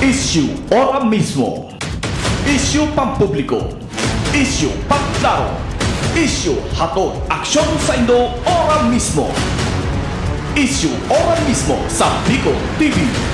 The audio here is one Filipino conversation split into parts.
Issue ora mismo. Issue pampubliko. Issue pagklaro. Issue hatod aksyon sa Indo ora mismo. Issue ora mismo sa Bicol TV.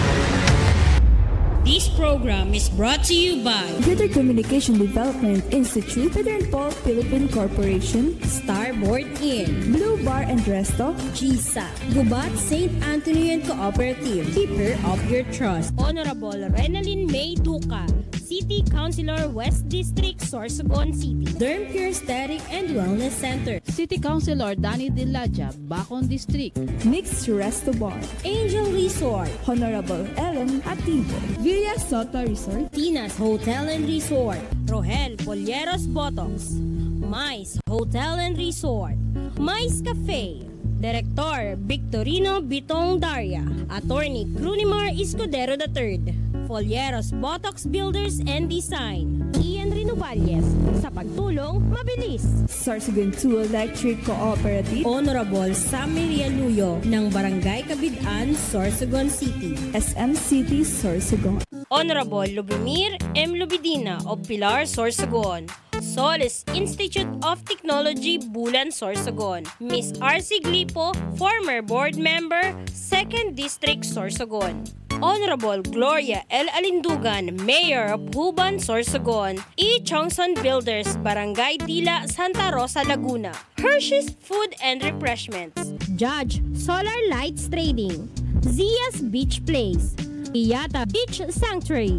This program is brought to you by Greater Communication Development Institute, Pedro Paul Philippine Corporation, Starboard Inn, Blue Bar and Resto, GSA, Gubat St. Anthony and Cooperative, Keeper of Your Trust, Honorable Renalyn May Duca, City Councilor West District, Sorsogon City, Derm Pure Aesthetic and Wellness Center, City Councilor Danny Dilaja, Bacon District, Mixed Resto Bar, Angel Resort, Honorable Ellen Ativo, Villa Soto Resort, Tina's Hotel and Resort, Rohel Polleros Botox, Mais Hotel and Resort, Mais Cafe, Director Victorino Bitong Daria, Attorney Crunimar Escudero III, Folleros Botox Builders and Design, Ian Renovalles, sa pagtulong mabilis. Sorsogon 2 Electric Cooperative, Honorable Sammy Rialuyo ng Barangay Kabidaan, Sorsogon City, SM City, Sorsogon, Honorable Lubimir M. Lubidina of Pilar, Sorsogon, Solis Institute of Technology, Bulan, Sorsogon, Miss R.C. Glipo, former board member, 2nd District, Sorsogon, Honorable Gloria L. Alindugan, Mayor of Huban, Sorsogon, E. Chongson Builders, Barangay Dila, Santa Rosa, Laguna, Hershey's Food and Refreshments, Judge Solar Lights Trading, Zia's Beach Place, Iyata Beach Sanctuary.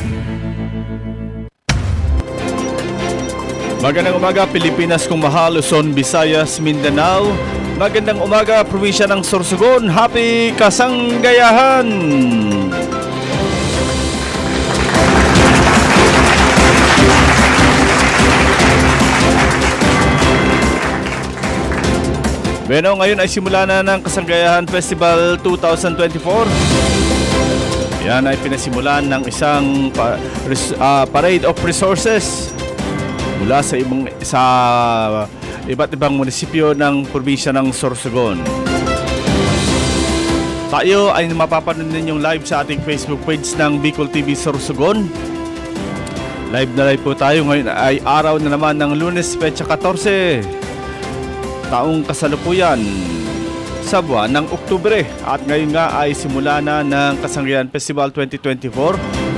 Magandang umaga Pilipinas kung mahal, Luzon, Visayas, Mindanao. Magandang umaga probinsya ng Sorsogon. Happy Kasanggayahan! Bueno, ngayon ay simula na ng Kasanggayahan Festival 2024. Yan ay pinasimulan ng isang parade of resources mula sa iba't ibang munisipyo ng probinsya ng Sorsogon. Tayo ay mapapanood ninyong live sa ating Facebook page ng Bicol TV Sorsogon. Live na live po tayo. Ngayon ay araw na naman ng Lunes, Petsa 14, taong kasalukuyan sa buwan ng Oktubre. At ngayon nga ay simula na ng Kasanggayahan Festival 2024.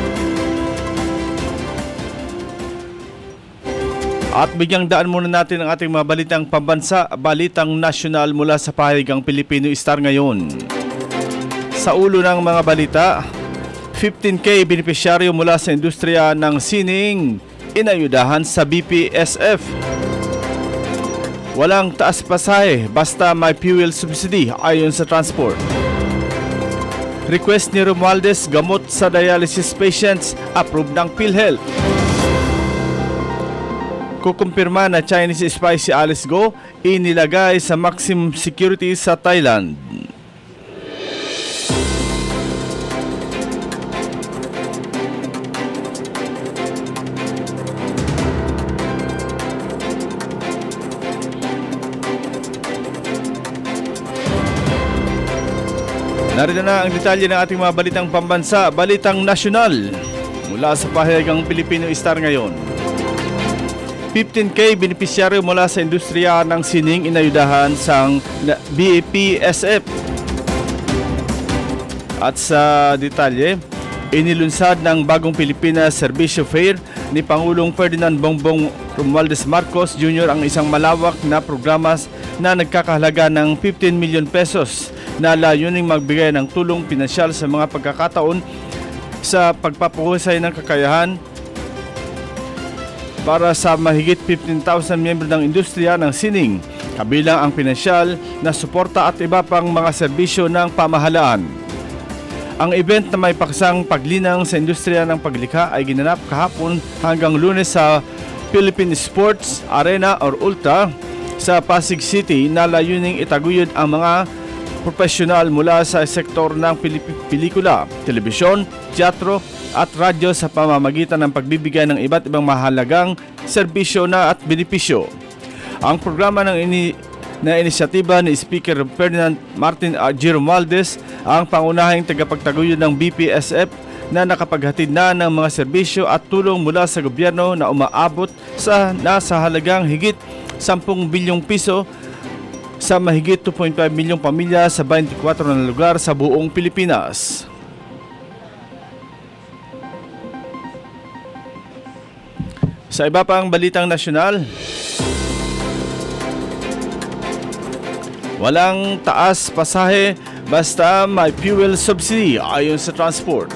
At bigyang daan muna natin ang ating mga balitang pambansa, balitang nasyonal mula sa pahayagang Pilipino Star ngayon. Sa ulo ng mga balita, 15K benepisyaryo mula sa industriya ng sining inayudahan sa BPSF. Walang taas pasahe basta may fuel subsidy ayon sa transport. Request ni Romualdez gamot sa dialysis patients, approved ng PhilHealth. Kukumpirma na Chinese spy si Alice Go, inilagay sa maximum security sa Thailand. Narito na ang detalye ng ating mga balitang pambansa, balitang nasyonal mula sa pahayagang Pilipino Star ngayon. 15K benepisyaryo mula sa industriya ng sining inayudahan sa BPSF. At sa detalye, inilunsad ng Bagong Pilipinas Servicio Fair ni Pangulong Ferdinand Bongbong Romualdez Marcos Jr. ang isang malawak na programa na nagkakahalaga ng 15 milyon pesos na layuning magbigay ng tulong pinansyal sa mga pagkakataon sa pagpapuhusay ng kakayahan para sa mahigit 15,000 miyembro ng industriya ng sining, kabilang ang pinansyal na suporta at iba pang mga serbisyo ng pamahalaan. Ang event na may paksang paglinang sa industriya ng paglikha ay ginanap kahapon hanggang Lunes sa Philippine Sports Arena or ULTA sa Pasig City na layuning itaguyod ang mga profesional mula sa sektor ng pelikula, telebisyon, teatro at radyo sa pamamagitan ng pagbibigay ng iba't ibang mahalagang serbisyo na at benepisyo. Ang programa ng inisyatiba ni Speaker Ferdinand Martin G. Romualdez, ang pangunahing tagapagtaguyod ng BPSF na nakapaghatid na ng mga serbisyo at tulong mula sa gobyerno na umaabot sa nasa halagang higit 10 bilyong piso sa mahigit 2.5 milyong pamilya sa 24 na lugar sa buong Pilipinas. Sa iba pang balitang nasyonal, walang taas pasahe basta may fuel subsidy ayon sa transport.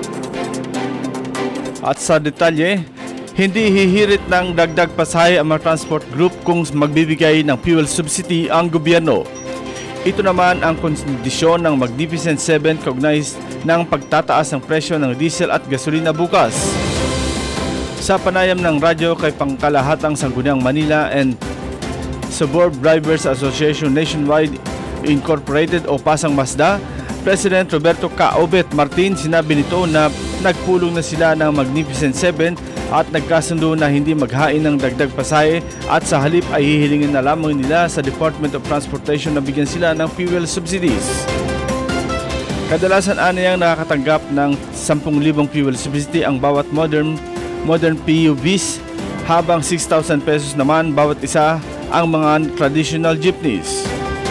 At sa detalye, hindi hihirit ng dagdag pasahe ang mga transport group kung magbibigay ng fuel subsidy ang gobyerno. Ito naman ang kondisyon ng Magnificent 7 kaugnay ng pagtataas ng presyo ng diesel at gasolina bukas. Sa panayam ng radyo kay Pangkalahatang Sangguniang Manila and Suburb Drivers Association Nationwide Incorporated o Pasang Mazda, President Roberto Caobet Martin sinabi nito na nagpulong na sila ng Magnificent 7 at nagkasundo na hindi maghain ng dagdag pasahe at sa halip ay hihilingin na lamang nila sa Department of Transportation na bigyan sila ng fuel subsidies. Kadalasan aniyang nakakatanggap ng 10,000 fuel subsidy ang bawat modern PUVs habang 6,000 pesos naman bawat isa ang mga traditional jeepneys.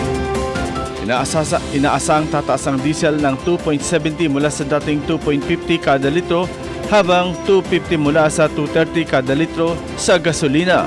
Inaasang tataas ang diesel ng 2.70 mula sa dating 2.50 kada litro habang 2.50 mula sa 2.30 kada litro sa gasolina.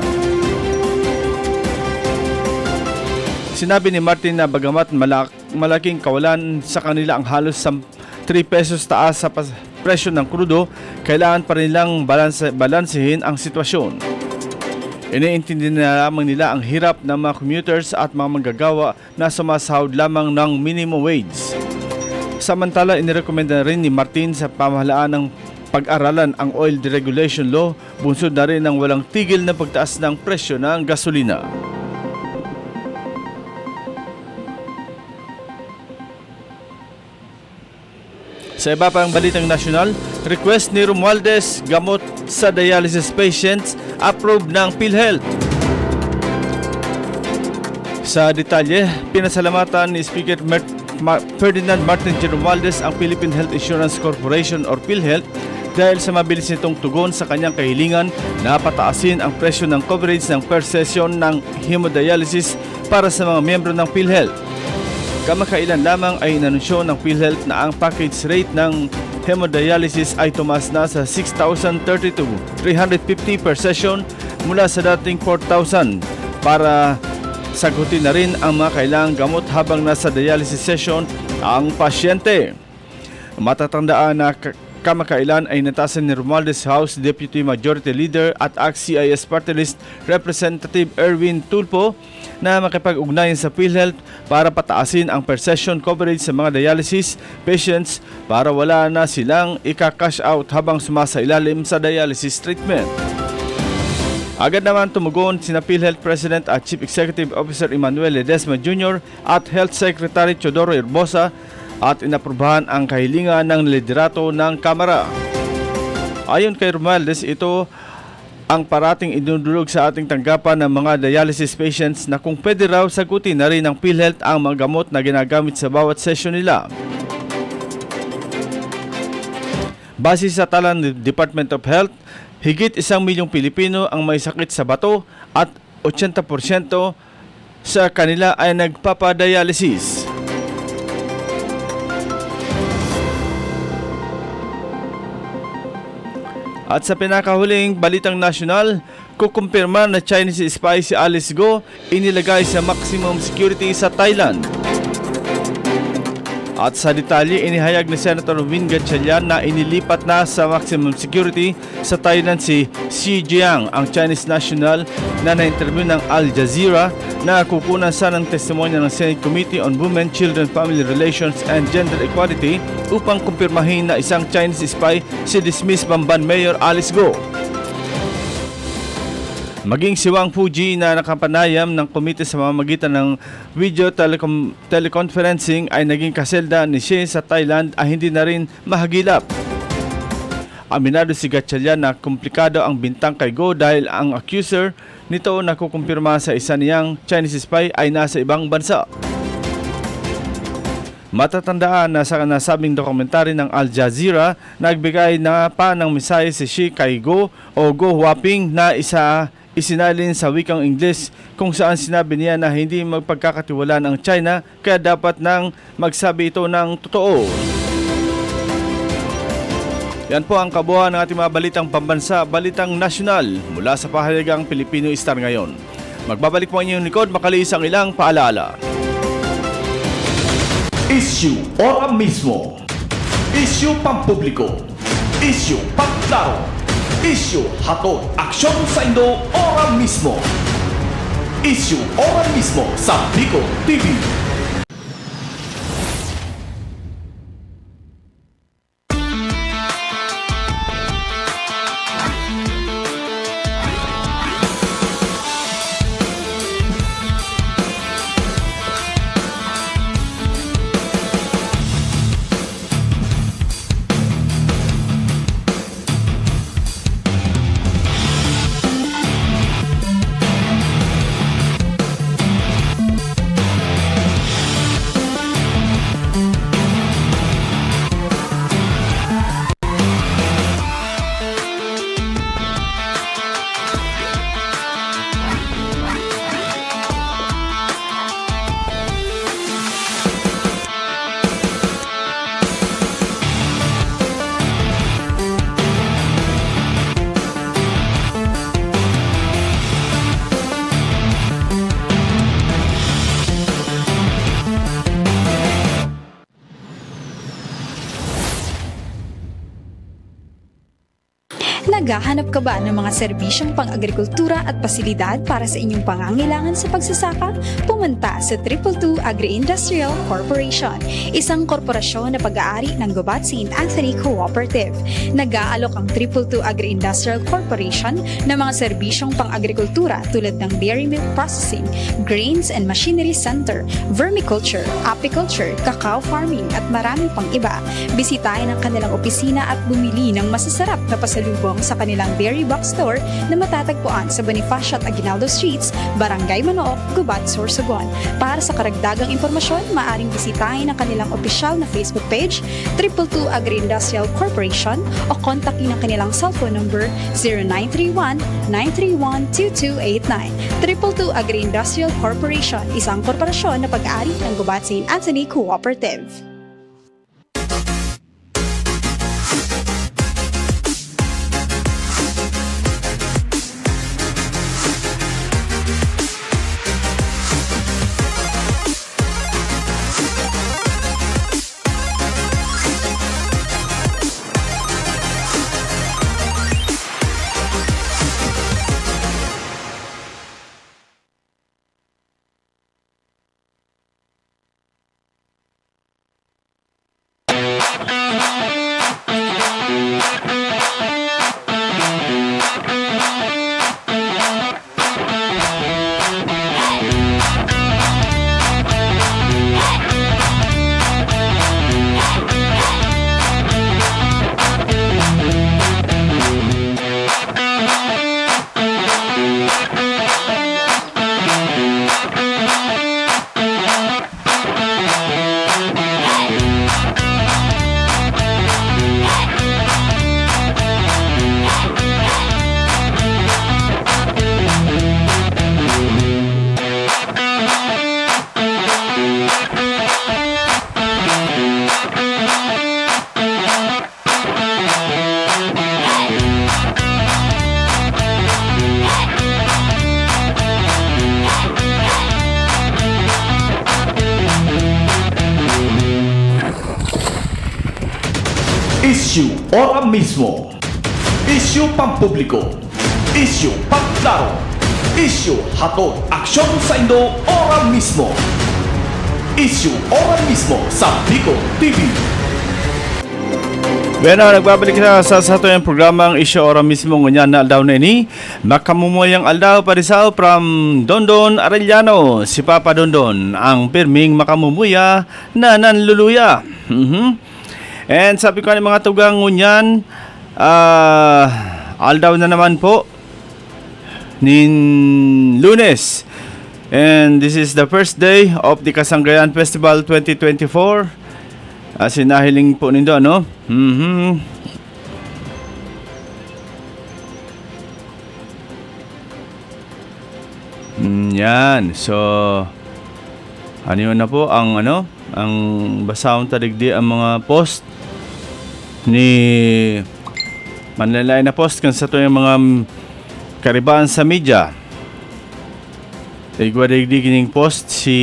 Sinabi ni Martin na bagamat malaking kawalan sa kanila ang halos 3 pesos taas sa presyo ng krudo, kailangan pa rin nilang balansehin ang sitwasyon. Iniintindi na lamang nila ang hirap ng mga commuters at mga manggagawa na sumasahod lamang ng minimum wage. Samantala, inirekomenda rin ni Martin sa pamahalaan ng pag-aralan ang oil deregulation law, bunsod na rin ng walang tigil na pagtaas ng presyo ng gasolina. Sa iba pang balitang nasyonal, request ni Romualdez gamot sa dialysis patients approved ng PhilHealth. Sa detalye, pinasalamatan ni Speaker Ferdinand Martin J. Romualdez ang Philippine Health Insurance Corporation or PhilHealth dahil sa mabilis nitong tugon sa kanyang kahilingan na pataasin ang presyo ng coverage ng per session ng hemodialysis para sa mga miyembro ng PhilHealth. Kamakailan lamang ay inanunsyo ng PhilHealth na ang package rate ng hemodialysis ay tumaas na sa 6,032 350 per session mula sa dating 4,000 para sagutin na rin ang mga kailangang gamot habang nasa dialysis session ang pasyente. Matatandaan na kamakailan ay natasan ni Romualdez House Deputy Majority Leader at ACT-CIS Party List Representative Erwin Tulfo na makipag-ugnayan sa PhilHealth para pataasin ang per session coverage sa mga dialysis patients para wala na silang ika-cash out habang sumasailalim sa dialysis treatment. Agad naman tumugon sina PhilHealth President at Chief Executive Officer Emmanuel Ledesma Jr. at Health Secretary Teodoro Herbosa at inaprubahan ang kahilingan ng liderato ng Kamara. Ayon kay Romualdez, ito ang parating idudulog sa ating tanggapan ng mga dialysis patients na kung pwede raw sagutin na rin ng PhilHealth ang mga gamot na ginagamit sa bawat session nila. Base sa tala ng Department of Health, higit 1 milyong Pilipino ang may sakit sa bato at 80% sa kanila ay nagpapadialysis. At sa pinakahuling balitang nasyonal, kukumpirma na Chinese spy si Alice Go inilagay sa maximum security sa Thailand. At sa detalye, inihayag ni Senator Win Gatchalian na inilipat na sa maximum security sa Thailand si Xi Jiang, ang Chinese national na na-interview ng Al Jazeera na kukunan sa ng testimonya ng Senate Committee on Women, Children, Family Relations and Gender Equality upang kumpirmahin na isang Chinese spy si dismissed Bamban Mayor Alice Go. Maging si Wang Fuji na nakapanayam ng komite sa mamamagitan ng video teleconferencing ay naging kaselda ni Xi sa Thailand ay hindi na rin mahagilap. Aminado si Gatchalian na komplikado ang bintang kay Go dahil ang accuser nito na kukumpirma sa isa niyang Chinese spy ay nasa ibang bansa. Matatandaan na sa nasabing dokumentary ng Al Jazeera, nagbigay na pa ng mensahe si Xi kay Go o Go Huaping na isinalin sa wikang Ingles, kung saan sinabi niya na hindi magpagkakatiwalaan ang China kaya dapat nang magsabi ito ng totoo. Yan po ang kabuuan ng ating mga balitang pambansa, balitang nasyonal mula sa pahalagang Pilipino Star ngayon. Magbabalik po ang inyong likod, makaliis ang ilang paalaala. Issue ora mismo. Issue pampubliko. Issue pangklaro. Issue hatod aksyon sa Indo ora mismo. Issue ora mismo sa Bicol TV. Naghahanap ka ba ng mga serbisyong pang-agrikultura at pasilidad para sa inyong pangangailangan sa pagsasaka? Pumunta sa 222 Agri-Industrial Corporation, isang korporasyon na pag-aari ng Gubat St. Anthony Cooperative. Nag-aalok ang 222 Agri-Industrial Corporation ng mga serbisyong pang-agrikultura tulad ng dairy milk processing, grains and machinery center, vermiculture, apiculture, cacao farming at maraming pang iba. Bisitahin ang kanilang opisina at bumili ng masasarap na pasalubong sa kanilang dairy box store na matatagpuan sa Bonifacio at Aguinaldo Streets, Barangay Manook, Gubat, Sorsogon. Para sa karagdagang impormasyon, maaaring bisitahin ang kanilang opisyal na Facebook page, 222 Agri-Industrial Corporation, o kontakin ang kanilang cellphone number 0931-931-2289. 222 Agri-Industrial Corporation, isang korporasyon na pag-aari ng Gubat St. Anthony Cooperative. Issue ora mismo. Issue pampubliko. Issue pangklaro. Issue hatod aksyon sa Indo ora mismo. Issue ora mismo sa Bicol TV. Bueno, nagbabalik na sa ato yung programang Issue ora mismo ngunyan na aldaw na ini. Makamumulayang aldaw parisaw from Dondon Arellano. Si Papa Dondon, ang pirming makamumuya na nanluluya. And sabi ko ng mga tugang ngunyan, aldaw na naman po nin Lunes. And this is the first day of the Kasanggayan Festival 2024. Sinahiling po nindo, ano? Yan. So, ano yun na po ang ang basahon tadigdi ang mga post ni manlalay na post kan sa to yung mga karibaan sa media. Igwa digdi kining post si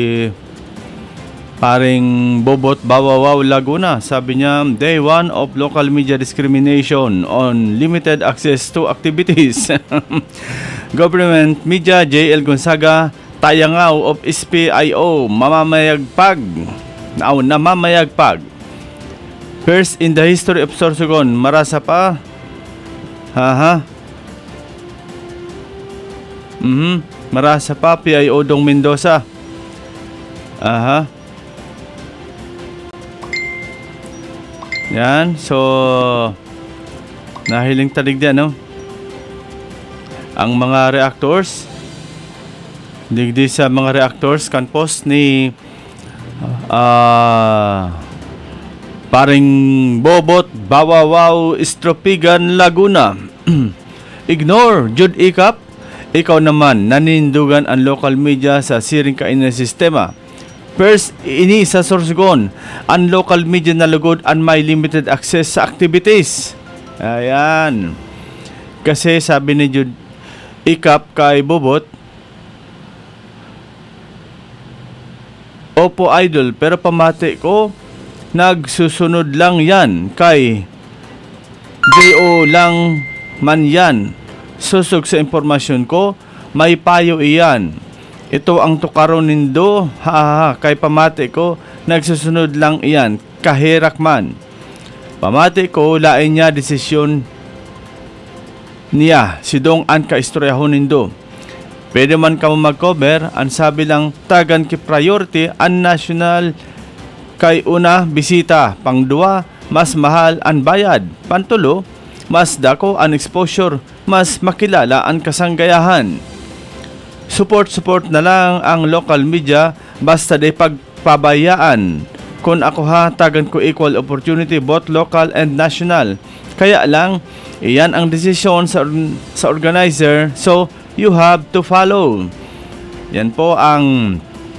paring Bobot Bawawaw Laguna. Sabi niya, Day 1 of local media discrimination on limited access to activities. Government media, JL Gonzaga, tayangaw of SPIO, mamamayagpag. Namamayagpag. First in the history of Sorsogon, marasa pa. Marasa pa, PIO Dong Mendoza. Yan, so nahiling talig din, no? Ang mga reactors, digdi sa mga reactors kan post ni paring Bobot Bawawaw Estropigan Laguna. Ignore Jude Ikap. Ikaw naman nanindugan ang local media sa siring kainan sistema. First, ini sa Sorsogon, ang local media na lugod ang may limited access sa activities. Ayan. Kasi sabi ni Jude Ikap kay Bobot, Opo idol, pero pamati ko, nagsusunod lang yan kay JO lang man yan. Susog sa impormasyon ko, may payo iyan. Ito ang tukaron nindo, kay pamati ko, nagsusunod lang iyan, kahirak man. Pamati ko, lain niya desisyon niya, sidong an kaistoryahon nindo. Pwede man ka mag-cover, ang sabi lang, tagan ki priority, ang national kay una, bisita, pangdua, mas mahal ang bayad, pantulo, mas dako ang exposure, mas makilala ang kasanggayahan. Support na lang ang local media basta day pagpabayaan. Kung ako tagan ko equal opportunity both local and national. Kaya lang, iyan ang desisyon sa organizer, so you have to follow. Yan po ang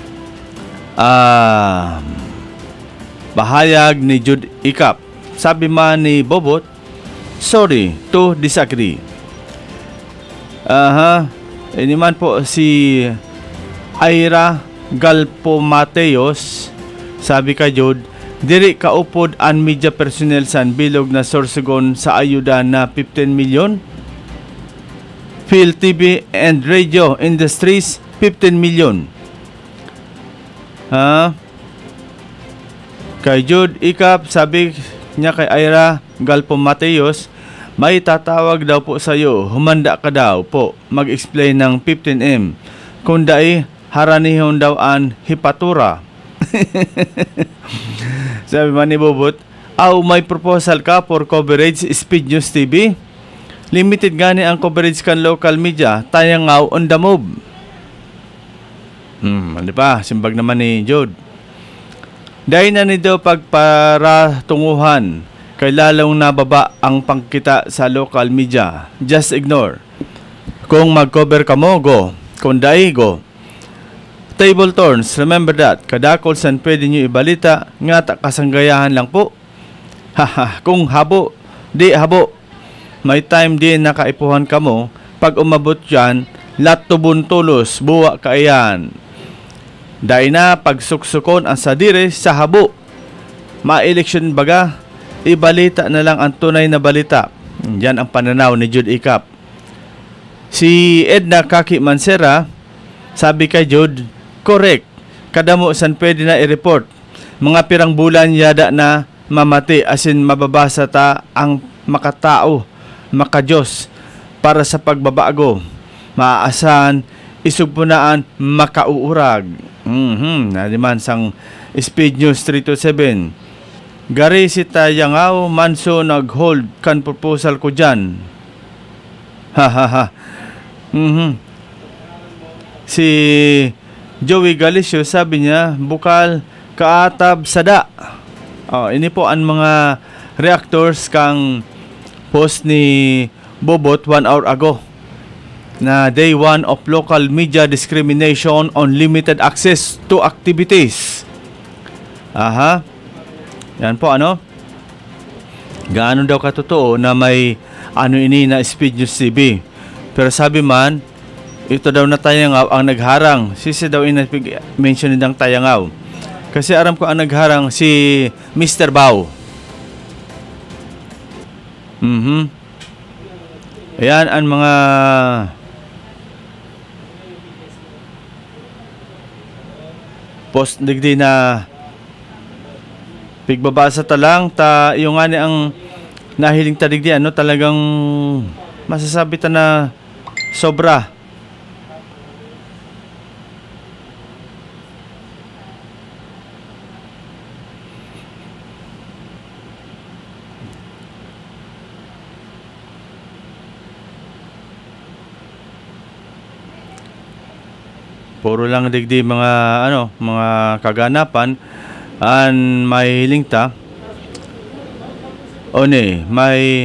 bahayag ni Jude Ikap. Sabi man ni Bobot, sorry to disagree. Ini man po si Ira Galpo Mateos. Sabi kay Jude, diri kaupod ang media personnel san bilog na Sorsogon sa ayuda na 15 million. Phil TV and radio industries 15 million. Kay Jude Ikap, sabi niya kay Ira Galpo Mateos, may tatawag daw po sa iyo, humanda ka daw po mag-explain ng 15M. Kung dai, haranihon daw ang hipatura. Sabi man ni Bobot, may proposal ka for coverage Speed News TV? Limited gani ang coverage kan local media, tayangaw on the move. Ano pa, simbag naman ni Jude. Dahil na ni daw pagparatunguhan, kay lalong nababa ang pangkita sa local media. Just ignore. Kung mag-cover ka mo, go. Kung dai, go. Table turns, remember that. Kadakol san pwede nyo ibalita, nga kasanggayahan lang po. Kung habo, di habo. May time din na kaipuhan ka mo, pag umabot yan, latubon tulos, buwa ka iyan. Dahil na pagsuksukon ang sadire sa habo. Ma-election baga, ibalita na lang ang tunay na balita. Yan ang pananaw ni Jude Ikap. Si Edna Kaki Mansera, sabi kay Jude, correct. Kadamo san pwede na i-report. Mga pirang bulan yada na mamati, asin mababasa ta ang makatao, makajos para sa pagbabago. Maaasahan, isugpunaan, makauurag. Nadiman sang Speed News 327. Gari si tayangaw, manso nag-hold kan proposal ko dyan. Si Joey Galicio, sabi niya, bukal kaatab sada. Ini po ang mga reactors kang post ni Bobot 1 hour ago na day 1 of local media discrimination on limited access to activities. Yan po gaano daw katotoo na may ini na Speed News TV. Pero sabi man, ito daw na tayangaw ang nagharang. Sisi daw mention nitang tayangaw. Kasi aram ko ang nagharang si Mr. Bao. Ayan ang mga post digdi na pigbabasa talang yung ani ang nahiling tadigdi talagang masasabi ta na sobra. Puro lang digdi mga mga kaganapan an may hiling ta. May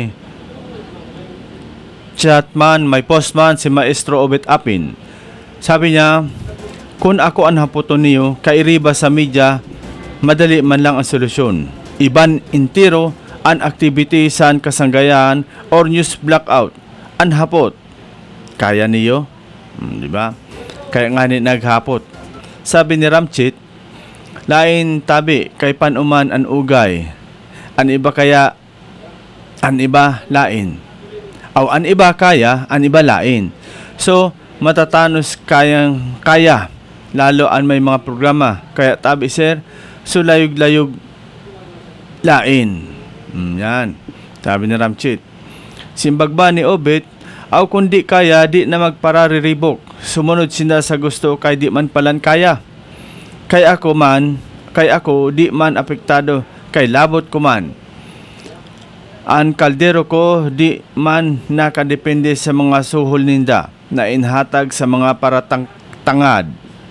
chatman, may postman si Maestro Obet Apin. Sabi niya, kung ako ang haputon niyo, kairiba sa media, madali man lang ang solusyon. Iban intiro an activity san kasanggayan or news blackout. An hapot. Kaya niyo? Di ba? Kaya nga naghapot. Sabi ni Ramchit, lain tabi kay panuman an ugay. An iba kaya, an iba lain. An iba kaya, an iba lain. So, matatanos kaya. Lalo an may mga programa. Kaya tabi sir, so layog-layog lain. Yan. Sabi ni Ramchit. Simbagba ni Obet, kundi kaya di na magparariribok. Sumunod sila sa gusto kay di man palan kaya. Kay ako di man apektado kay labot ko man. Ang kaldero ko di man nakadepende sa mga suhol ninda na inhatag sa mga tangad.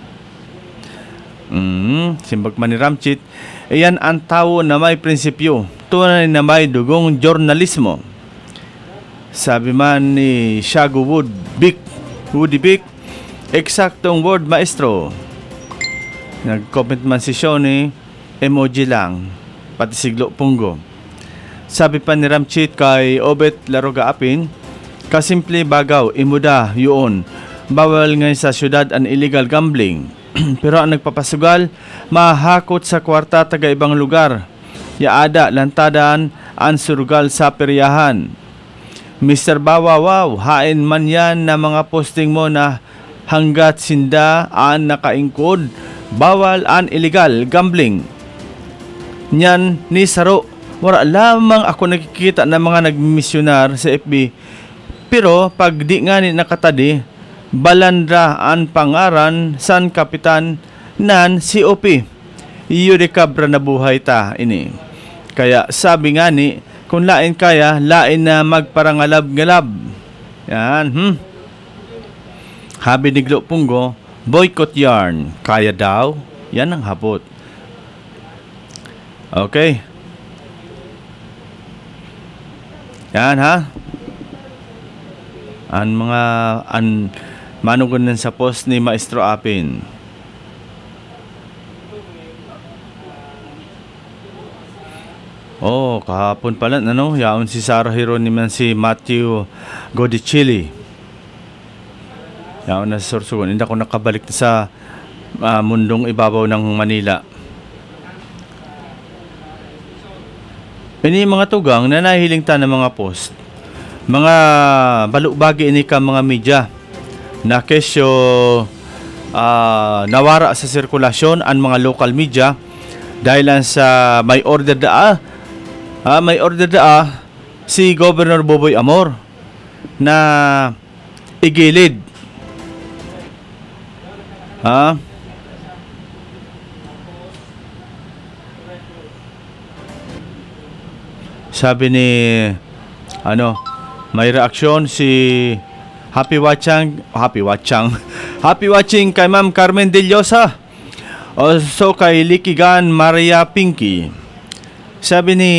Simbagman ni Ramchit, iyan ang tao na may prinsipyo, tunay na may dugong journalismo. Sabi man ni Shago Woody Bic, eksaktong word maestro. Nag-comment man si Shoni, emoji lang, pati siglo punggo. Sabi pa ni Ramchit kay Obet Laroga Apin, kasimple bagaw, imuda, yun. Bawal ngayon sa syudad ang illegal gambling. Pero ang nagpapasugal, mahakot sa kwarta taga ibang lugar. Yaada, lantadan, ang surugal sa peryahan. Mr. Bawawaw, hain man yan na mga posting mo na hanggat sinda ang nakaingkod, bawal ang illegal gambling. Nyan ni Saro, wala lamang ako nakikita ng mga nagmisyonar sa FB. Pero pag di nga ni nakatadi, balandra ang pangaran san kapitan nan COP. Iyo de kabra na buhay ta ini. Kaya sabi nga ni, kung lain kaya, lain na magparangalab-ngalab. Yan, Habi ni Glo Punggo, boycott yarn. Kaya daw? Yan ang hapot. Okay. Yan manugunan sa post ni Maestro Apin. Kahapon pala, yaon si Sarah Hieronyman si Matthew Godichili. Yaon na sa Sorsogon. Hindi ako nakabalik sa mundong ibabaw ng Manila. Ini mga tugang na nahiling ta ng mga post. Mga balubagi ini ka mga media na kesyo nawara sa sirkulasyon ang mga local media dahil sa may order si Governor Boboy Amor na igilid sabi ni may reaksyon si Happy watching kay Ma'am Carmen De Llosa. Also kay Likigan Maria Pinky. Sabi ni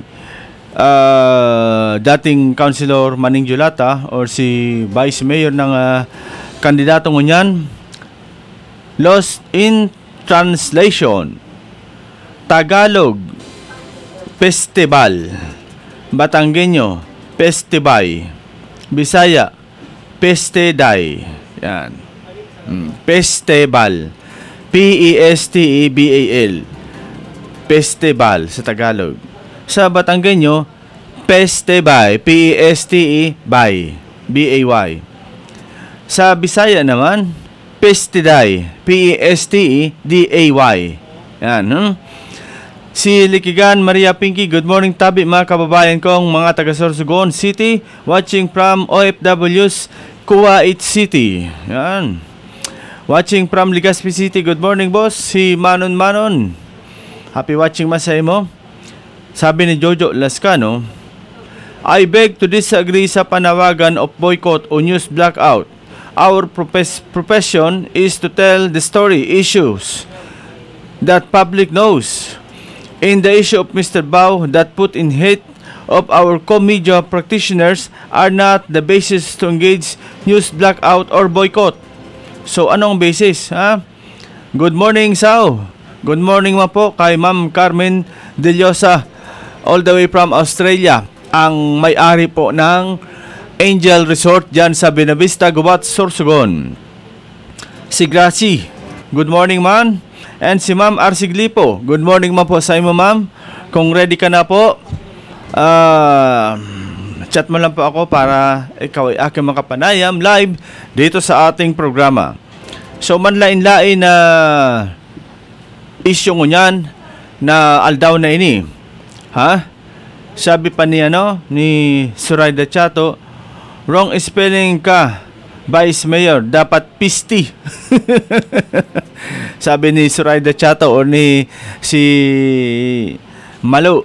dating Councilor Manning Julata or si Vice Mayor ng kandidato ngunyan, lost in translation. Tagalog, festival. Batanggenyo, festibay. Bisaya, pesteday. Yan. Festival. P-E-S-T-E-B-A-L. Festival sa Tagalog. Sa Batanggenyo, pestebay. P-E-S-T-E-Bay. B-A-Y. Sa Bisaya naman, pestiday. P-E-S-T-E-D-A-Y. Yan. Si Likigan Maria Pinky, good morning tabi mga kababayan kong mga taga Sorsogon City, watching from OFW's Kuwait City. Yan. Watching from Legazpi City, good morning boss. Si Manon Manon, happy watching masay mo. Sabi ni Jojo Lascano, I beg to disagree sa panawagan of boycott o news blackout. Our profession is to tell the story issues that public knows. In the issue of Mr. Bao that put in hate of our co-media practitioners are not the basis to engage news blackout or boycott. So anong basis? Ha? Good morning, Sao. Good morning ma po kay Ma'am Carmen De Llosa all the way from Australia. Ang may-ari po ng Angel Resort dyan sa Benavista, Gubat, Sorsogon. Si Gracie, good morning man. And si Ma'am Arsiglipo, good morning ma po sa imo ma'am. Kung ready ka na po, chat mo lang po ako para ikaw ay aking makapanayam live dito sa ating programa. So manlain-lain na issue ngunyan na aldaw na ini. Ha? Sabi pa ni ni Suraida Chato, wrong spelling ka, Vice Mayor, dapat pisti. Sabi ni Suraida Chato o ni si Malo.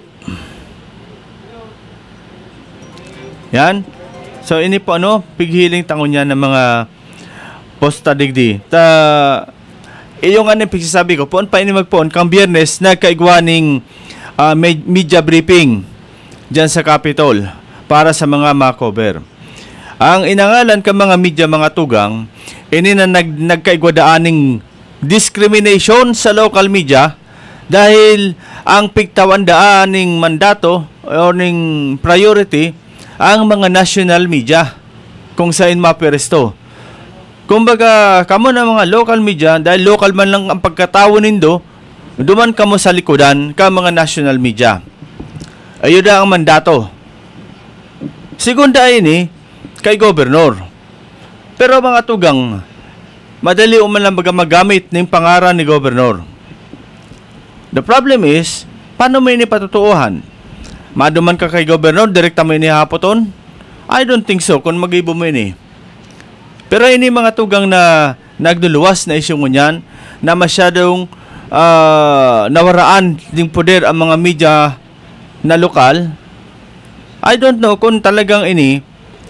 Yan. So ini po pighiling tangon niya ng mga posta digdi. Iyong pagsasabi ko, poon pa ini magpoon kang Biyernes nagkaigwaning media briefing dyan sa Capitol para sa mga makover. Ang inangalan ka mga media mga tugang, ini na nagkaigwadaaning discrimination sa local media dahil ang pigtawandaaning mandato o ning priority ang mga national media kung saan maperesto. Kumbaga, kamo na mga local media, dahil local man lang ang pagkatawo nindo, duman kamo sa likodan ka mga national media. Ayun na ang mandato. Segunda ini, kay gobernador. Pero mga tugang, madali man lang magamit ng pangaran ni gobernador. The problem is, paano mo ini patutuuhan? Maduman ka kay gobernador, direkta mo ini hapoton? I don't think so, kung mag-ibo mo ini. Pero ini mga tugang na nagduluwas na isyong ngunyan, na masyadong nawaraan ng poder ang mga media na lokal. I don't know kung talagang ini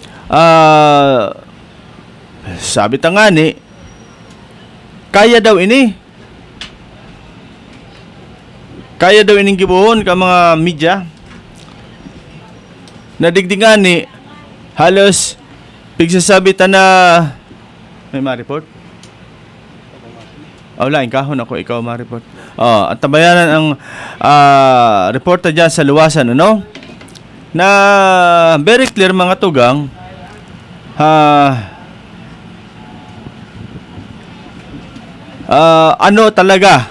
sabi tangani kaya daw ining gibuhon ka mga media na digdingan ni halos pigsasabi ta na may ma-report. Lain kahon ako, ikaw ma-report. At tabayanan ang reporta dyan sa luwasan, na very clear mga tugang, talaga,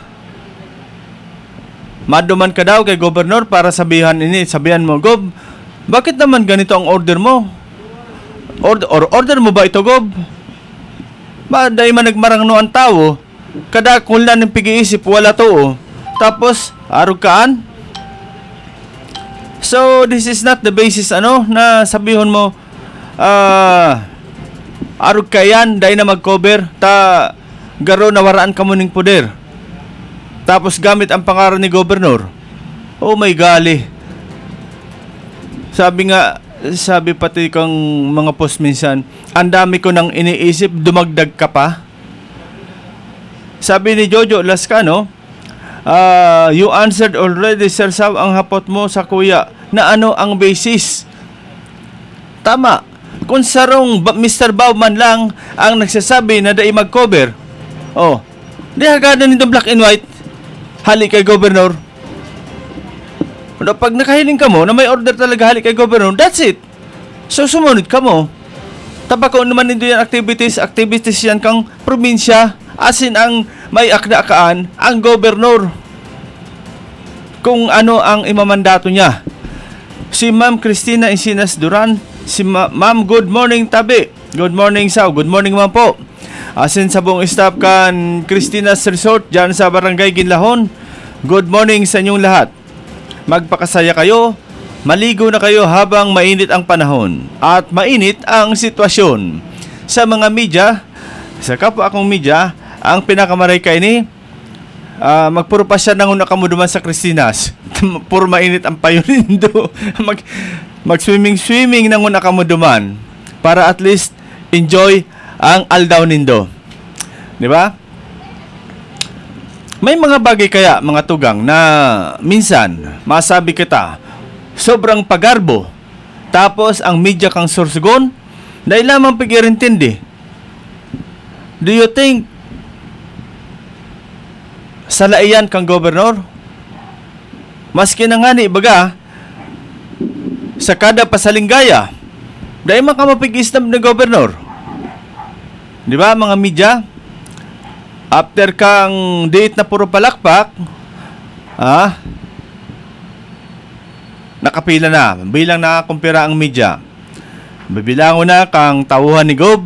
maduman ka daw kay gobernador para sabihan mo, Gob, bakit naman ganito ang order mo? Order mo ba ito, Gob? Ba, dahil man nagmarang ang tao, kada kung lang ng pag-iisip, wala to, tapos, arog kaan? So, this is not the basis, na sabihon mo, arog ka yan, dahil na mag-cover, garo na waraan ka mo ng poder. Tapos, gamit ang pangaran ni gobernador. Oh my gali. Sabi pati kang mga post minsan, ang dami ko nang iniisip, dumagdag ka pa. Sabi ni Jojo Lascano, You answered already, Sir Sav, ang hapot mo sa kuya na ano ang basis. Tama. Kung sarong Mr. Bauman lang ang nagsasabi na dai mag-cover, di hagada nito black and white, halik kay Governor. Pag nakahiling ka mo na may order talaga halik kay Governor, that's it. So sumunod ka mo. Tapos kung naman nito yan activities yan kang probinsya, asin ang may akda-akaan ang Governor. Kung ano ang imamandato niya. Si Ma'am Cristina Encinas Duran, si Ma'am good morning Tabi. Good morning Sao. Good morning ma'am po. Asin sa buong staff kan Cristina's Resort dyan sa Barangay Ginlahon. Good morning sa inyong lahat. Magpakasaya kayo. Maligo na kayo habang mainit ang panahon at mainit ang sitwasyon. Sa mga media, sa kapwa akong media, ang pinakamaray kay ni magpuro pa siya nang una kamo duman sa Cristina's. Puro mainit ang payo nindo. Mag-swimming nang una kamo duman para at least enjoy ang aldaw nindo. Di ba? May mga bagay kaya mga tugang na minsan masabi kita sobrang pagarbo tapos ang media kang sursugon dahil lamang pag-irintindi. Do you think salaiyan kang Governor? Maski na nga ni baga sa kada pasalinggaya dahil makamapig-isnab na Governor. Di ba mga media? After kang date na puro palakpak, nakapila na. Bilang nakakumpira ang media. Bibilango na kang tawuhan ni Gob.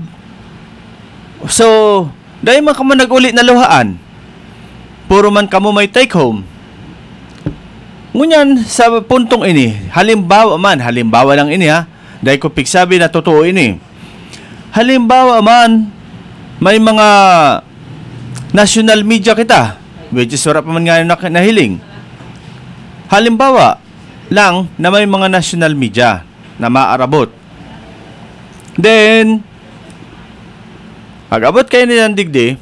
So, dahil man ka man nag-ulit na luhaan, puro man kamo may take home. Ngunyan sa puntong ini, halimbawa lang ini dahil ko pigsabi na totoo ini. Halimbawa man, may mga national media kita, which is wala pa man nga nahiling. Halimbawa lang na may mga national media na maarabot. Then, pag-abot kayo nilang digdi,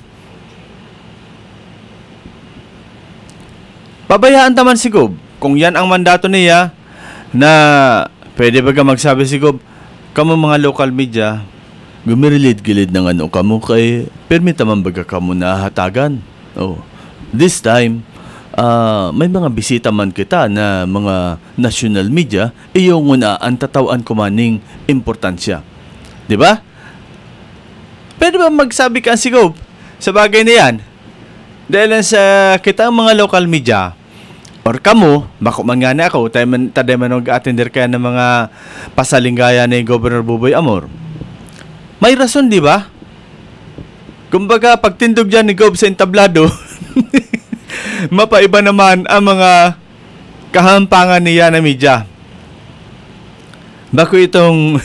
pabayaan taman si Gob. Kung yan ang mandato niya, na pwede ba ka magsabi si Gob, kamo mga local media, gumirilid-gilid ng ano kamo kay permita man baga kamo na hatagan. This time, may mga bisita man kita na mga national media, iyong una ang tatawan ko maning importansya. Di ba? Pwede ba magsabi ka si Gob sa bagay na yan? Dahil sa kita ang mga local media, or kamo, bako man nga na ako, taday man mag-attender kaya ng mga pasalinggaya ni Governor Buboy Amor. May rason, di ba? Kumbaga, pagtindog dyan ni Gob sa entablado, mapaiba naman ang mga kahampangan niya na media. Bako itong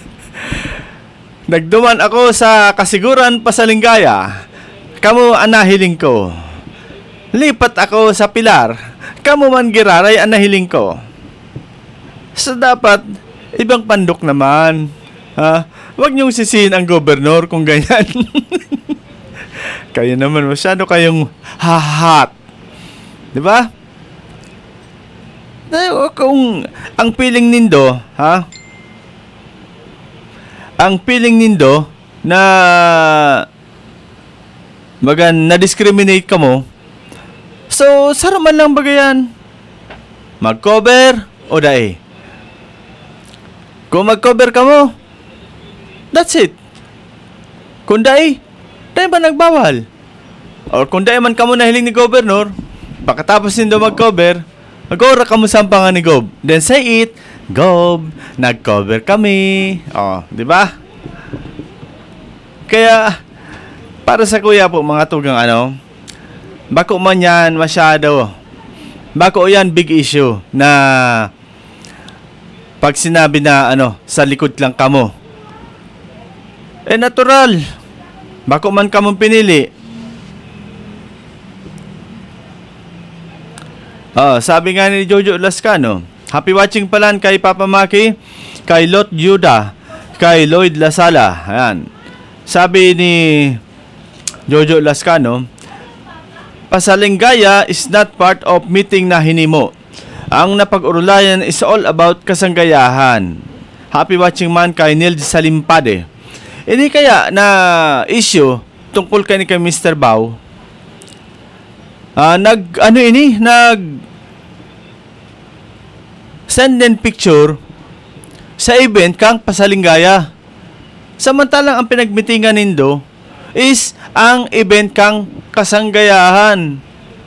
nagduman ako sa kasiguran pasalinggaya, kamo anahiling ko. Lipat ako sa Pilar, kamo man giraray anahiling ko. So dapat, ibang pandok naman. Huwag niyong sisihin ang Governor kung ganyan. Kayo naman masyado kayong hahat. Diba? Kung ang feeling nindo, ang feeling nindo na na-discriminate ka mo, so saro man lang bagayan. Mag-cover o dae. Kung mag-cover ka mo, that's it. Kung dae ba nagbawal? O kung dae man ka mo nahiling ni Governor, pagkatapos nindo mag-cover, mag-ora ka mo sampangan ni Gob. Then say it, Gob, nag-cover kami. Di ba? Kaya, para sa kuya po, mga tugang bako man yan masyado. Bako yan big issue na pag sinabi na sa likod lang kamo. Natural. Bako man kamong pinili. Sabi nga ni Jojo Lascano, happy watching palan kay Papa Maki, kay Lot Juda, kay Lloyd Lasala. Ayan. Sabi ni Jojo Lascano, pasalinggaya is not part of meeting na hinimo. Ang napag-urulayan is all about kasanggayahan. Happy watching man kay Neil Salimpade. Ini kaya na issue tungkol kay Mr. Bao. Nag send in picture sa event kang pasalinggaya. Samantalang ang pinagmitingan nindo is ang event kang kasanggayahan.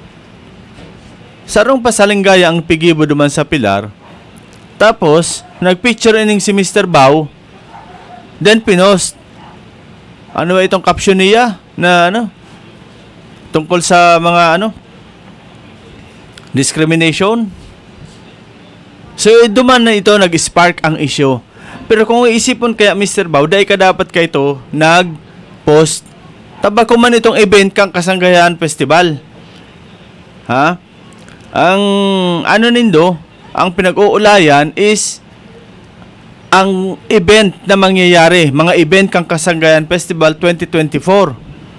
Sarong pasalinggaya ang pigibo duman sa pilar. Tapos, nagpicture ining si Mr. Bao. Then pinost. Ano ba itong caption niya? Na tungkol sa mga discrimination. So, duman na ito nag-spark ang issue. Pero kung iisipon kaya Mr. Bao, dahil ka dapat kayo ito nag-post. Taba ko man itong event kang kasanggayahan festival. Ha? Ang nindo, ang pinag-uulayan is ang event na mangyayari, mga event kang Kasanggayan Festival 2024.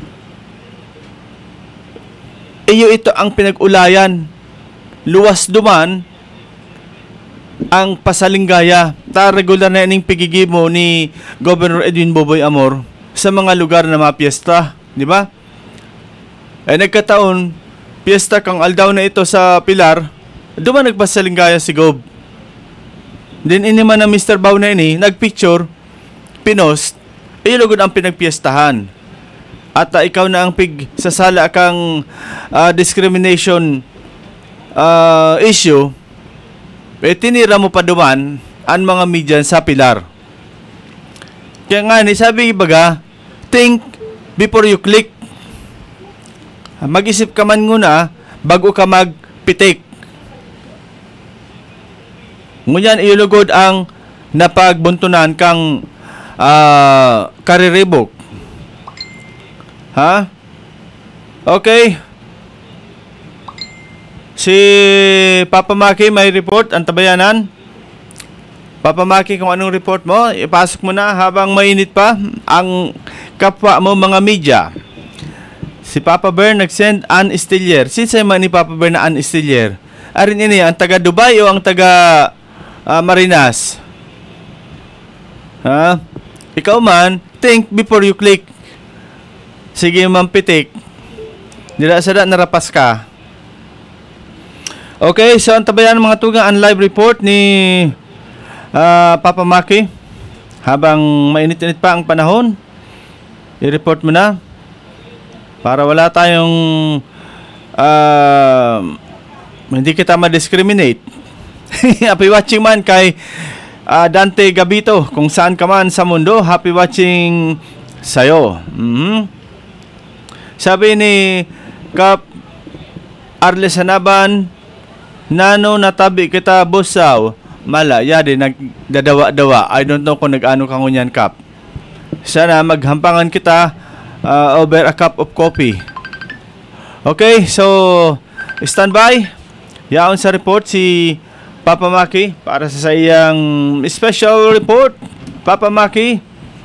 Ito ang pinag-ulayan. Luwas duman ang pasalinggaya. Regular na ining pigigimo ni Governor Edwin Boboy Amor sa mga lugar na mga piyesta, di ba? Nagkataon, piyesta kang aldaw na ito sa Pilar, duman nagpasalinggaya si Gob. Then ini man na Mr. Bao na ini, nagpicture, pinost, ilugod ang pinagpiestahan. At ikaw na ang sasala kang discrimination issue, tinira mo pa duman ang mga media sa Pilar. Kaya nga ni sabi baga, think before you click. Mag-isip ka man muna bago ka magpitik. Ngunyan ilugod ang napagbuntunan kang kariribok. Ha? Okay. Si Papa Maki may report ang tabayanan. Papa Maki, kung anong report mo, ipasok mo na habang mainit pa ang kapwa mo mga media. Si Papa Bear nag-send Ann Estillier. Sinsay man ni Papa Bear na Ann Estillier? Arin ini, ang taga Dubai o ang taga Marinas? Ha? Ikaw man, think before you click. Sige mampitik. Dila sada narapas ka. Okay, so ang tabayan ng mga tugang ang live report ni Papa Maki. Habang mainit-init pa ang panahon, i-report mo na para wala tayong hindi kita ma-discriminate. Happy watching man kay Dante Gabito, kung saan ka man sa mundo. Happy watching sa'yo. Sabi ni Kap Arles Hanaban, nano natabi kita busaw. Mala, yadi, nagdadawa-dawa. I don't know kung nag-ano ka ngunyan, Kap. Sana maghampangan kita over a cup of coffee. Okay, so stand by. Yaon sa report si Papa Maki para sa iyang special report. Papa Maki,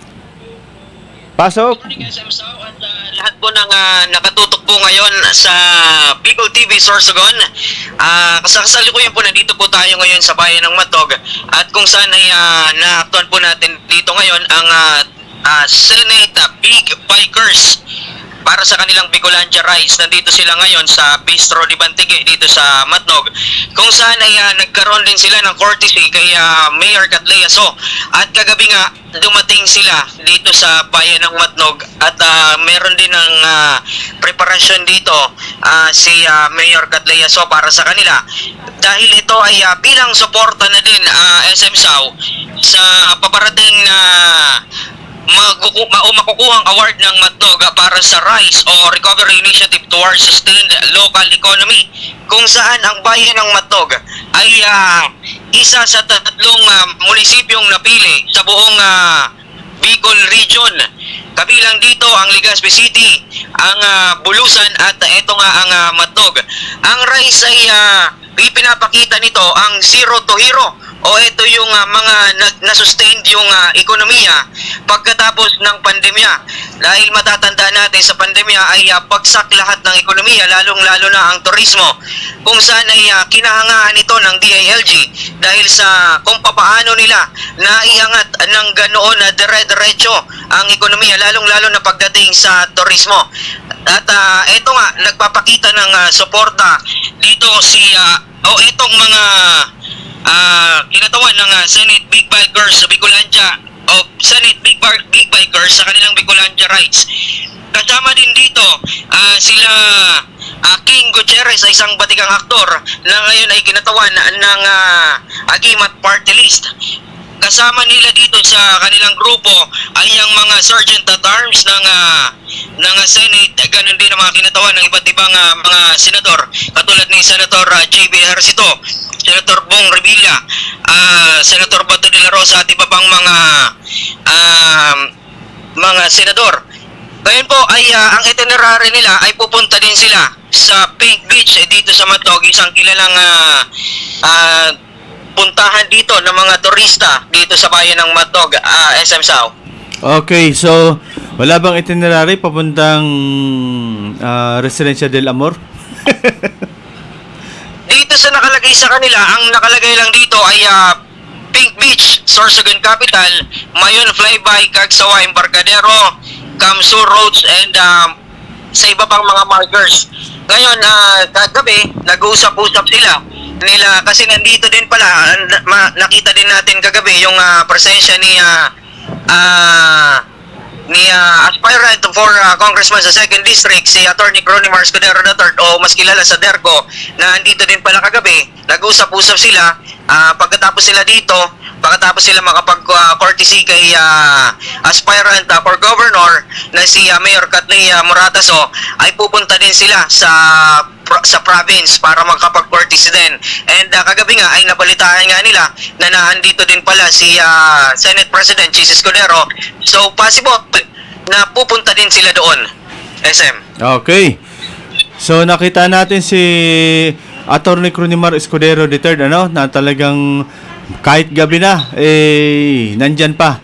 pasok. Lahat po ng nakatutok po ngayon sa Bicol TV Sorsogon. Kasalukuyan po nandito po tayo ngayon sa bayan ng Matnog at kung saan ay naaktuhan po natin dito ngayon ang Senate Big Bikers para sa kanilang Bicolandia Rice. Nandito sila ngayon sa Bistro Libantige dito sa Matnog, kung saan ay nagkaroon din sila ng courtesy kay Mayor Catlea So. At kagabi nga dumating sila dito sa bayan ng Matnog at meron din ng preparasyon dito si Mayor Catlea So para sa kanila, dahil ito ay bilang suporta na din SM Sao sa paparating na makukuhang award ng Matnog para sa RISE o Recovery Initiative towards Sustained Local Economy, kung saan ang bayan ng Matnog ay isa sa tatlong munisipyong napili sa buong Bicol Region. Kabilang dito ang Legazpi City, ang Bulusan at ito nga ang Matnog. Ang RISE ay ipinapakita nito ang zero to hero o o ito yung mga na-sustain yung ekonomiya pagkatapos ng pandemya. Dahil matatanda natin sa pandemya ay bagsak lahat ng ekonomiya, lalong-lalo na ang turismo, kung saan ay kinahangaan ito ng DILG dahil sa kung papaano nila naiangat ng ganoon na dire-diretso ang ekonomiya, lalong-lalo na pagdating sa turismo. At ito nga, nagpapakita ng suporta dito itong mga kinatawan ng Senate Big Bikers sa Bicolandia o Senate Big Bikers sa kanilang Bicolandia rights. Kasama din dito sila King Gutierrez, isang batikang aktor na ngayon ay kinatawan ng Agimat Party List. Kasama nila dito sa kanilang grupo ay ang mga Sergeant at Arms ng Senate, ganun din ang mga kinatawan ng iba't ibang mga senador katulad ni Senator J.B. Ejercito, Senator Bong Revilla, Senator Bato de la Rosa at iba pang mga senador. Ngayon po ay ang itinerary nila ay pupunta din sila sa Pink Beach dito sa Matog, isang kilalang puntahan dito ng mga turista dito sa bayan ng Matog, SM Sao. Okay, so wala bang itinerary papuntang Residencia del Amor? Dito sa nakalagay sa kanila, ang nakalagay lang dito ay Pink Beach, Sorsogon Capital, Mayon Flyby, Cagsawa, Embarcadero, Kamsur Roads, and sa iba pang mga markers. Ngayon, kagabi, nag-uusap-usap sila nila kasi nandito din pala, nakita din natin kagabi yung presensya ni aspirant for congressman sa 2nd District, si Attorney Cronimar Escudero III o mas kilala sa DERCO, na andito din pala kagabi. Nag-usap-usap sila, pagkatapos sila makapag-courtesy kay aspirant for governor na si Mayor Katley Morataso, ay pupunta din sila sa province para magkapag-courtesy din. And kagabi nga ay nabalitaan nga nila na naandito din pala si Senate President Chis Escudero. So possible na pupunta din sila doon, SM. Okay. So nakita natin si Attorney Cronimar Escudero III, na talagang kahit gabi na, nandyan pa.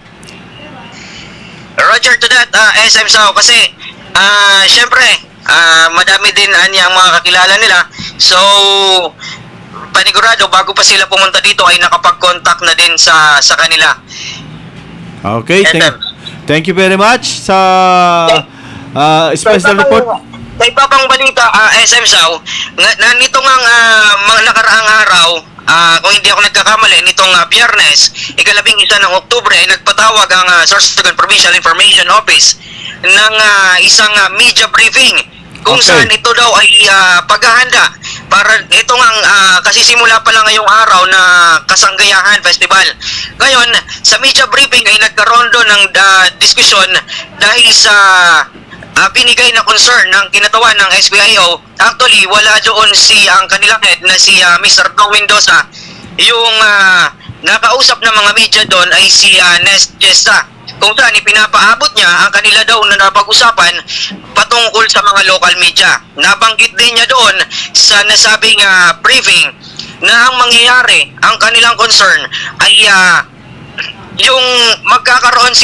Roger to that, SM Sao, kasi syempre, madami din ang mga kakilala nila. So, panigurado, bago pa sila pumunta dito ay nakapag-contact na din sa kanila. Okay, thank you very much sa special report. Sa iba pang balita, SM Sao, nito nga mga nakaraang araw, kung hindi ako nagkakamali, nitong Biyernes, 11 ng Oktubre, ay nagpatawag ang Sorsogon Provincial Information Office ng isang media briefing kung saan ito daw ay paghahanda para ito nga kasi simula pa lang ngayong araw na Kasanggayahan Festival. Ngayon, sa media briefing ay nagkaroon doon ng diskusyon dahil sa binigay na concern ng kinatawan ng SPIO. Actually, wala doon ang kanilang head na si Mr. Dong Mendoza. Yung nakausap ng mga media doon ay si Nest Gesta, kung saan ipinapaabot niya ang kanila daw na napag-usapan patungkol sa mga local media. Nabanggit din niya doon sa nasabing briefing na ang mangyayari, ang kanilang concern ay yung magkakaroon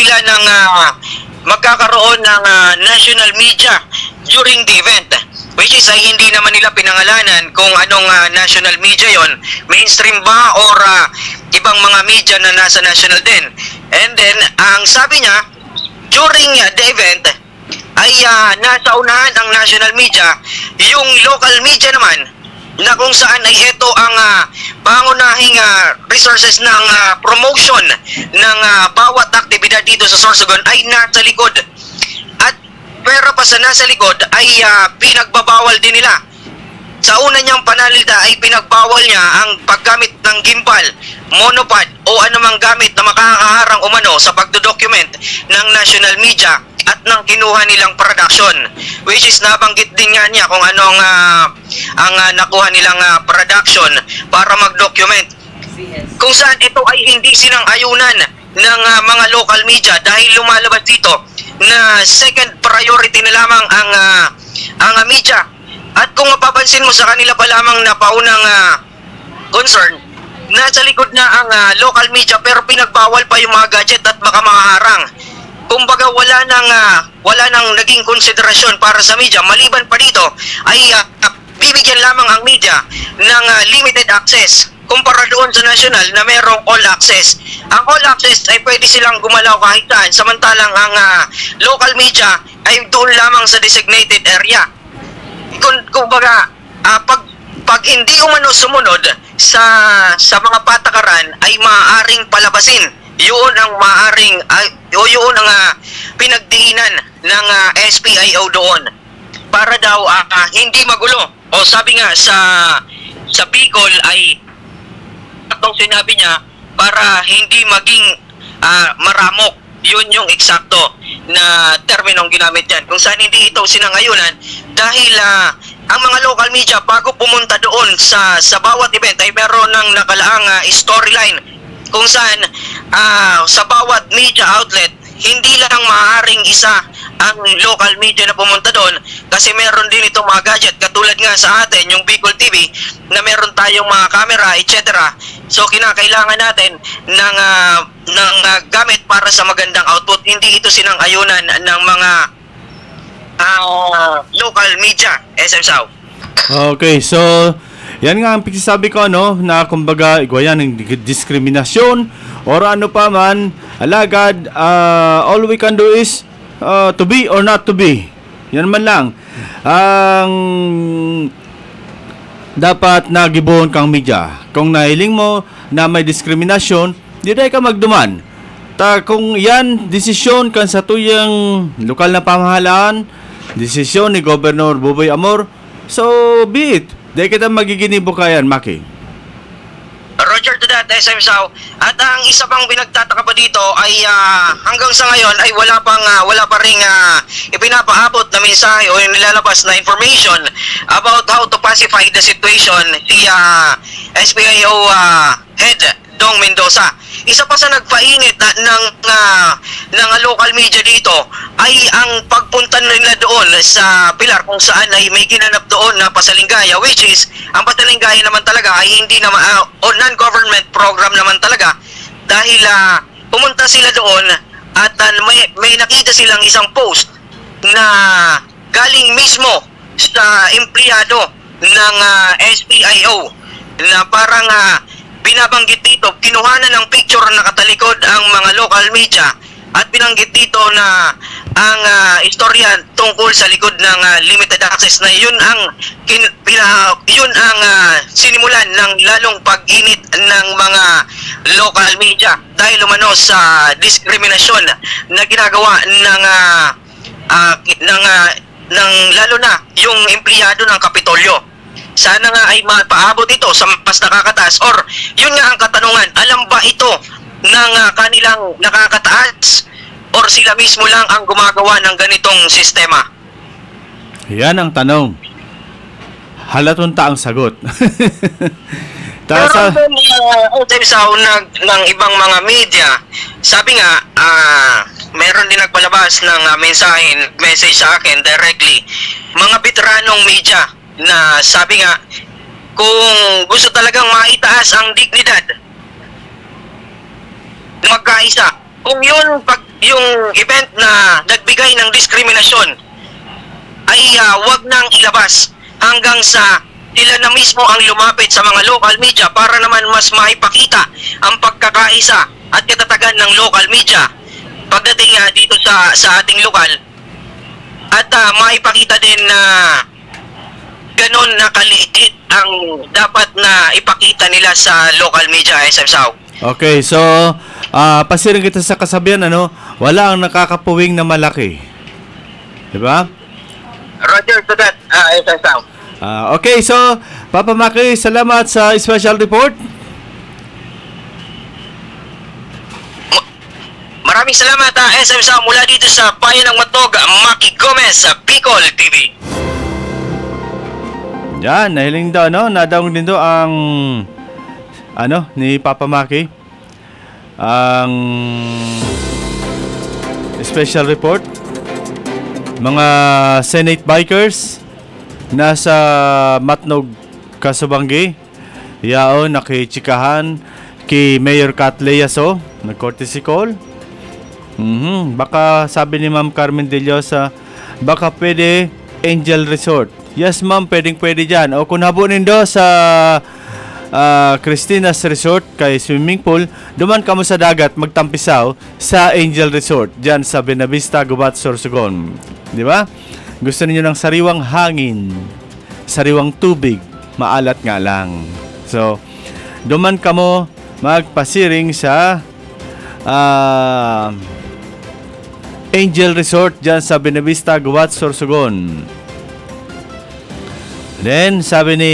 ng national media during the event, which is ay hindi naman nila pinangalanan kung anong national media yon, mainstream ba or ibang mga media na nasa national din. And then ang sabi niya, during the event ay nasa unahan ang national media, yung local media naman na kung saan ay ito ang pangunahing resources ng promotion ng bawat aktibidad dito sa Sorsogon ay nasa likod. At pero pa sa nasa likod ay pinagbabawal din nila. Sa una niyang panalita ay pinagbawal niya ang paggamit ng gimbal, monopod o anumang gamit na makakaharang umano sa pagdodocument ng national media at ng kinuha nilang production, which is nabanggit din nga niya kung anong ang nakuha nilang production para mag-document, kung saan ito ay hindi sinang-ayunan ng mga local media dahil lumalabas dito na second priority na lamang ang media. At kung mapapansin mo sa kanila pa lamang na paunang concern nasa likod na ang local media pero pinagbawal pa yung mga gadget at baka makaharang. Kumbaga wala nang naging konsiderasyon para sa media. Maliban pa dito ay bibigyan lamang ang media ng limited access kumpara doon sa national na merong all access. Ang all access ay pwede silang gumalaw kahit saan, samantalang ang local media ay doon lamang sa designated area. Kumbaga, pag hindi umano sumunod sa mga patakaran ay maaaring palabasin. Yun ang yun ang pinagdiinan ng SPIO doon. Para daw hindi magulo. O sabi nga sa Bicol ay itong sinabi niya para hindi maging maramok. Yun yung eksakto na terminong ginamit yan. Kung saan hindi ito sinangayunan dahil ang mga local media bago pumunta doon sa bawat event ay meron ng nakalaang storyline kung saan sa bawat media outlet hindi lang maaaring isa ang local media na pumunta doon kasi meron din itong mga gadget katulad nga sa atin yung Bicol TV na meron tayong mga camera etc. So kinakailangan natin ng gamit para sa magandang output. Hindi ito sinang-ayunan ng mga local media, SM South. Okay, so yan nga ang pagsasabi ko na kumbaga igwaya ng diskriminasyon or ano pa man, alagad all we can do is to be or not to be. Yan man lang ang dapat nagibuhon kang media. Kung nahiling mo na may diskriminasyon, di dahil ka magduman. Kung yan desisyon kan sa tuyang lokal na pamahalaan, desisyon ni Governor Buboy Amor, so be it. Dahil kita magiginibo kayan, Maki. Roger to that, SM Sao. At ang isa pang pinagtataka pa dito ay hanggang sa ngayon ay wala pa ring ipinapaabot na mensahe o nilalabas na information about how to pacify the situation si SPIO head Dong Mendoza. Isa pa sa nagpainit ng local media dito ay ang pagpunta nila doon sa Pilar kung saan ay may ginanap doon na pasalingaya, which is ang pasalingaya naman talaga ay hindi naman o non-government program naman talaga dahil pumunta sila doon at may nakita silang isang post na galing mismo sa empleyado ng SPIO na parang binabanggit dito, kinuhanan ng picture na nakatalikod ang mga local media at binanggit dito na ang istorya tungkol sa likod ng limited access na yun ang sinimulan ng lalong pag-init ng mga local media dahil umano sa diskriminasyon na ginagawa ng lalo na yung empleyado ng Kapitolyo. Sana nga ay mapaabot ito sa mas nakakataas or yun nga ang katanungan, alam ba ito ng kanilang nakakataas or sila mismo lang ang gumagawa ng ganitong sistema? Yan ang tanong. Halatunta ang sagot. Pero ng ibang mga media, sabi nga, meron din nagpalabas ng message sa akin directly, mga veteranong media na sabi nga kung gusto talagang maitaas ang dignidad magkaisa, kung yung event na nagbigay ng diskriminasyon ay wag nang ilabas hanggang sa sila na mismo ang lumapit sa mga local media para naman mas maipakita ang pagkakaisa at katatagan ng local media pagdating dito sa ating lokal at maipakita din na ganon na kaliit ang dapat na ipakita nila sa local media, SM Sao. Okay, so pasirin kita sa kasabihan, wala ang nakakapuwing na malaki. Diba? Roger to that, SM Sao. Okay, so Papa Maki, salamat sa special report. Maraming salamat, SM Sao, mula dito sa Bayan ng Matnog, Maki Gomez sa Bicol TV. Yan, nahiling daw, nadawang din daw ang ni Papa Maki ang special report. Mga Senate bikers nasa Matnog, Kasubanggi Yao, nakichikahan kay Mayor Kat Leaso, nag-courtesy call. Baka sabi ni Ma'am Carmen De Llosa, baka pwede Angel Resort. Yes ma'am, pwede dyan. O kung habunin do sa Christina's Resort kay swimming pool, duman ka mo sa dagat magtampisaw sa Angel Resort dyan sa Benavista, Gubat, Sorsogon. Di ba? Gusto niyo ng sariwang hangin, sariwang tubig, maalat nga lang. So, duman ka mo magpasiring sa Angel Resort dyan sa Benavista, Gubat, Sorsogon. Then, sabi ni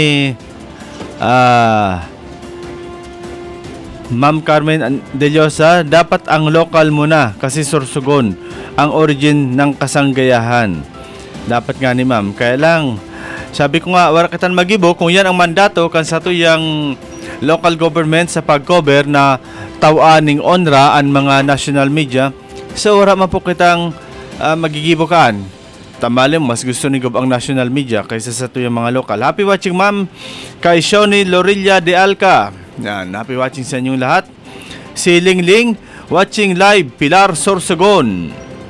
Ma'am Carmen De Llosa, dapat ang local muna kasi Sorsogon ang origin ng kasanggayahan. Dapat nga ni ma'am. Kaya lang, sabi ko nga, wala katan magibo kung yan ang mandato kan sa tuyang local government sa pag-cover na tawaning onra ang mga national media. So, wala man po kitang magigibo kaan. Tamalim, mas gusto ni Gob ang national media kaysa sa tuyang mga local. Happy watching ma'am kay Shoni Lorilla de Alca. Yan, happy watching sa inyong lahat. Si Lingling, watching live, Pilar Sorsogon.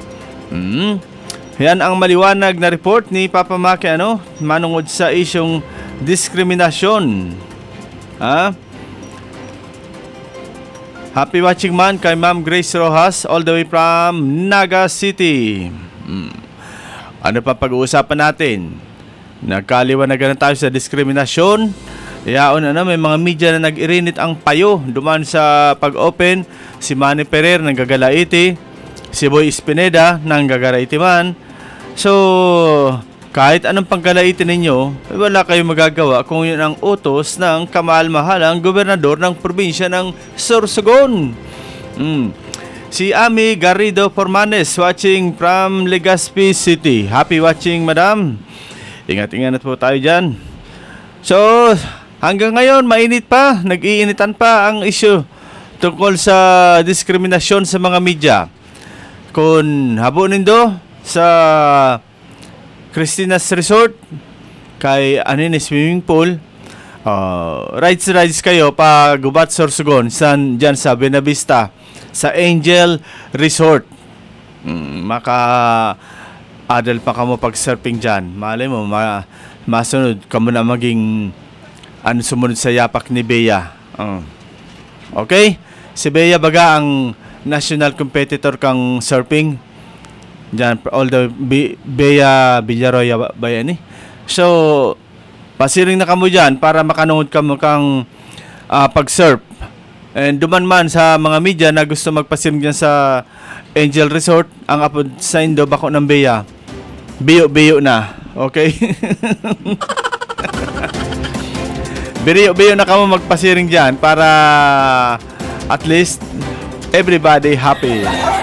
Yan ang maliwanag na report ni Papa Maki, manungod sa isyong diskriminasyon. Happy watching man kay Ma'am Grace Rojas all the way from Naga City. Ano pa pag-uusapan natin? Nagkaliwanagan na tayo sa diskriminasyon. Yaon may mga media na nag-irinit ang payo duman sa pag-open. Si Manny Ferrer ng Gagalaiti, si Boy Espineda ng Gagalaiti man. So, kahit anong pagkalaiti ninyo, wala kayong magagawa kung yun ang utos ng kamahal-mahalang gobernador ng probinsya ng Sorsogon. Si Ami Garrido Formanes watching from Legazpi City. Happy watching, madam. Ingat-ingat po tayo dyan. So, hanggang ngayon, mainit pa. Nag-iinitan pa ang issue tungkol sa diskriminasyon sa mga media. Kung habunin do sa Christina's Resort kay swimming pool, rides kayo pa Gubat, Sorsogon, dyan sa Benavista, sa Angel Resort. Maka-adal pa ka mo pag-surfing dyan. Malay mo, masunod ka mo na maging sumunod sa yapak ni Bea. Okay? Si Bea baga ang national competitor kang surfing. Dyan, all the Bea Villaroya ba yan eh? So, pasiring na ka mo dyan para makanungod ka mo kang pag-surf. And duman man sa mga media na gusto magpasiring dyan sa Angel Resort, ang apod sa Indo bako ng Bea, biyo na. Okay? Biyo na ka mo magpasiring dyan para at least everybody happy.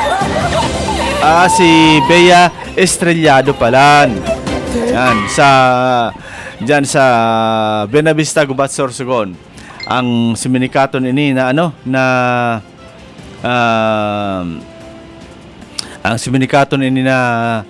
Si Bea Estrellado palan. Yan, dyan sa Benavista, Gubat, Sorsogon. Ang siminikaton ini na ang siminikaton ini na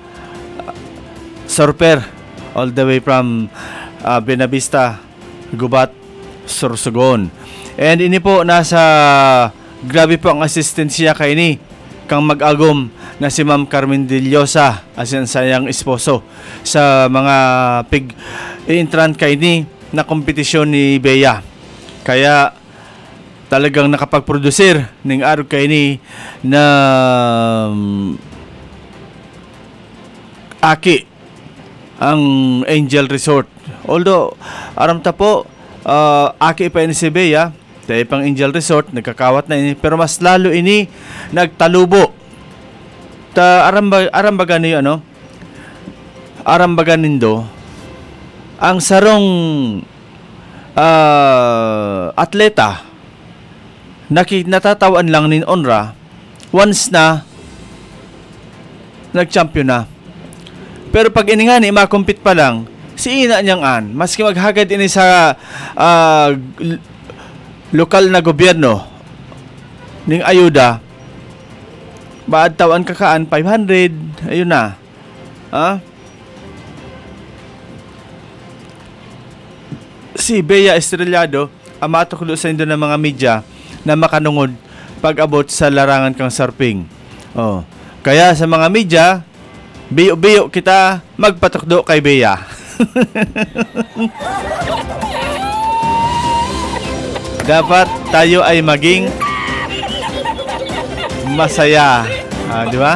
surfer all the way from Benavista, Gubat, Sorsogon. And ini po grabe po ang asistensya kay ni kang mag-agom na si Ma'am Carmen De Llosa as in sayang esposo sa mga pig-intran kay ni na kompetisyon ni Bea. Kaya talagang nakapag-producer ng araw kay ni na aki ang Angel Resort. Although aram ta po aki pa ni si Bea, dahil pang Angel Resort nagkakawat na ini, pero mas lalo ini nagtalubo. Aram baga niyo aram baga nindo ang sarong atleta natatawan lang nin onra once na nag-champion na. Pero pag iningani makompete pa lang si ina niyang maski maghagad ini sa lokal na gobyerno ning ayuda, baad tawan kakaan 500, ayun na. Si Bea Estrellado matuklo sa indo ng mga media na makanungod pag-abot sa larangan kang surfing. Oh. Kaya sa mga media, biyo-biyo kita magpatukdo kay Bea. Dapat tayo ay maging masaya. Di ba?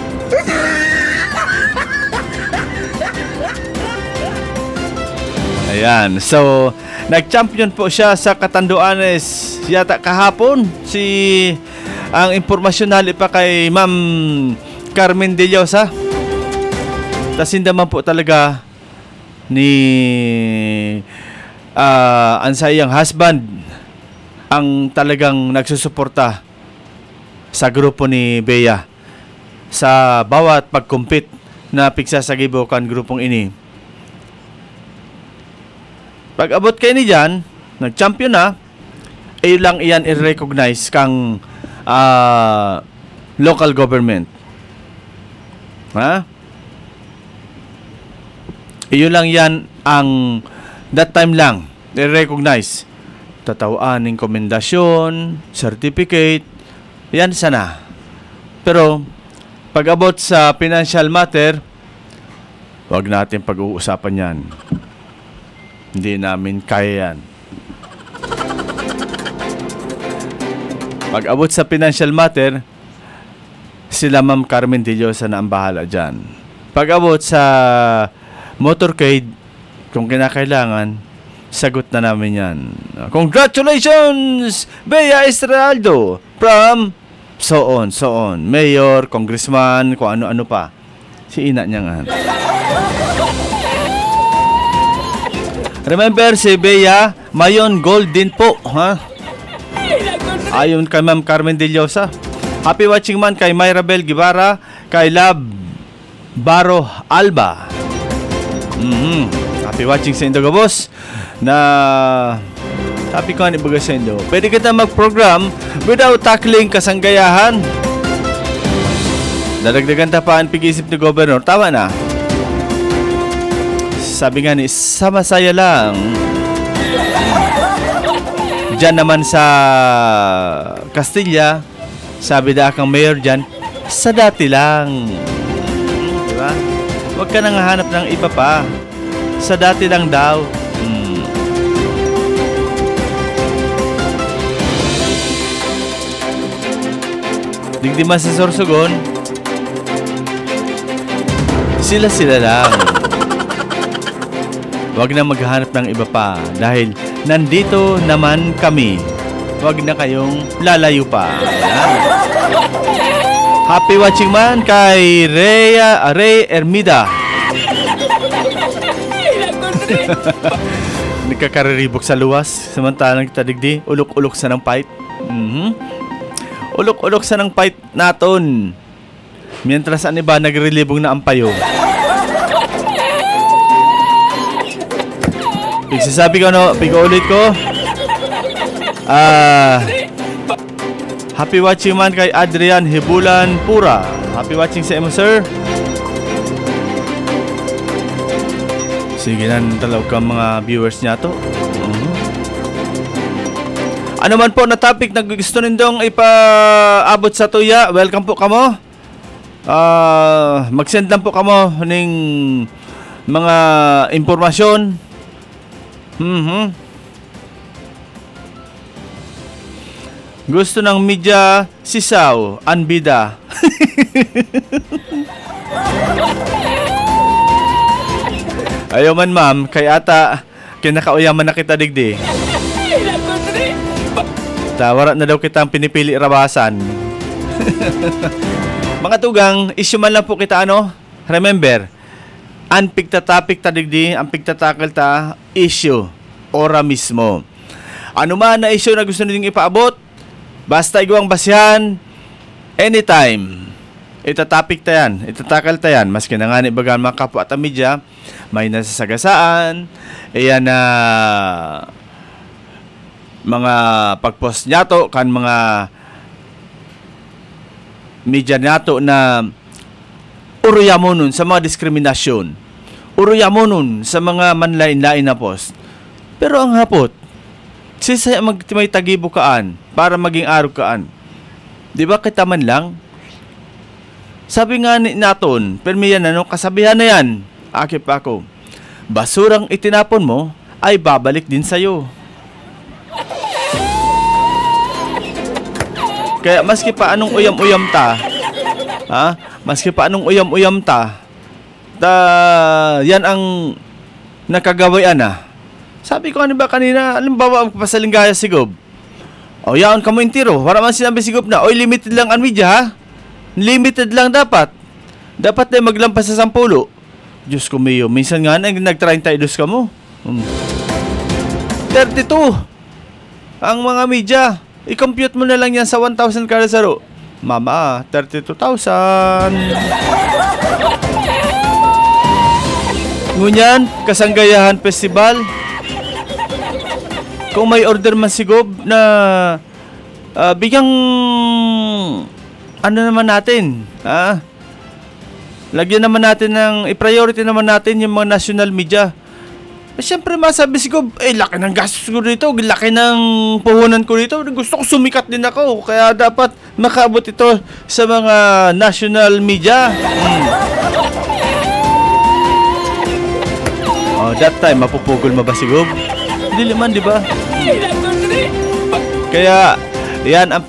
Ayan. So, nag-champion po siya sa Catanduanes yata kahapon. Ang impormasyon nali pa kay Ma'am Carmen de Llosa. Tas hindi man po talaga ni ang sayang husband ang talagang nagsusuporta sa grupo ni Bea sa bawat pag-compete na piksasagibo kan grupong ini. Pag-abot kayo ni dyan, nag-champion na, lang iyan i-recognize kang local government. Ha? Iyo lang yan ang that time lang i-recognize. Tatawaan ng komendasyon, certificate, yan sana. Pero pag-abot sa financial matter, wag natin pag-uusapan yan. Hindi namin kaya yan. Pag-abot sa financial matter, sila Ma'am Carmen de Llosa na ang bahala dyan. Pag-abot sa motorcade, kung kinakailangan, sagot na namin yan. Congratulations, Bea Estraldo, from so on. Mayor, congressman, kung ano-ano pa. Si ina niya nga. Remember, si Bea, mayon gold din po, ha? Ayon kay Ma'am Carmen de Llosa. Happy watching man kay Myrabel Guevara, kay Lab Baro Alba. Happy watching sa Indo, boss. Na sabi ko ibaga sa Indo, pwede kita mag-program without tackling kasanggayahan. Dadagdagan tapaan pag-isip ni Governor. Tama na. Sabi nga ni, sama saya lang. Diyan naman sa Castilla, sabi da kang mayor dyan, sa dati lang. Diba? Huwag ka nang hanap ng iba pa. Sa dati lang daw. Digdiman sa Sorsogon, sila lang. Huwag na maghanap ng iba pa dahil nandito naman kami. Huwag na kayong lalayo pa. Ayan. Happy watching man kay Ray Ermida. Nagkakariribok sa luwas. Samantalang kita digdi, ulok-ulok sa ng pipe. Ulok-ulok sa ng pipe naton. Mientras ang iba nagrilibong na ang payo. Pagsasabi ko ulit ko. Happy watching man kay Adrian Hibulan Pura. Happy watching sa imo, sir. Sige na, talaw ka mga viewers niya to. Ano man po na topic na gusto nindong ipaabot sa tuya, welcome po kamo. Mag-send lang po kamo ng mga impormasyon. Gusto ng media sisaw, anbida. Ayaw man ma'am, kay ata kinakauyaman na kita digdi. Tawaran na daw kita ang pinipili rabasan. Mga tugang, issue man lang po kita remember, ang pigtatapik ta digdi, ang pigtatakal ta issue, ora mismo. Ano man na issue na gusto ninyong ipaabot, basta igawang basihan, anytime. Itatapik ta yan, itatakal ta yan. Maski na nga ni bagan mga kapwa at media, may nasasagasaan, iyan na mga pagpost nyato, kan mga media nato na uruya mo nun sa mga diskriminasyon, uruya mo nun sa mga manlain-lain na post. Pero ang hapot, Sisaya may tagibo kaan para maging arog kaan. Di ba kita man lang? Sabi nga ni naton, permiyan kasabihan na yan. Akip ako. Basurang itinapon mo ay babalik din sa'yo. Kaya maski pa anong uyam-uyam ta, maski pa anong uyam-uyam ta, yan ang nakagawayan na. Sabi ko, ano ba kanina, alimbawa ang pasalingaya sigob. O yaon ka mo intiro, para man sinabi sigob na, oy limited lang ang media ha. Limited lang dapat. Dapat na maglampas sa 10. Diyos ko mayo, minsan nga nag-32 ka mo. 32 ang mga media. I-compute mo na lang yan sa 1,000 kada saro. Mama, 32,000. Ngunyan, Kasanggayahan Festival. Kung may order man sigob na bigang ano naman natin, lagyan naman natin i-priority naman natin yung mga national media. Siyempre masabi sigob, laki ng gastos ko dito, laki ng puhunan ko dito, gusto ko sumikat din ako, kaya dapat makaabot ito sa mga national media. That time, mapupugol mo ba sigob? Hindi naman, di ba? Kaya, yan ang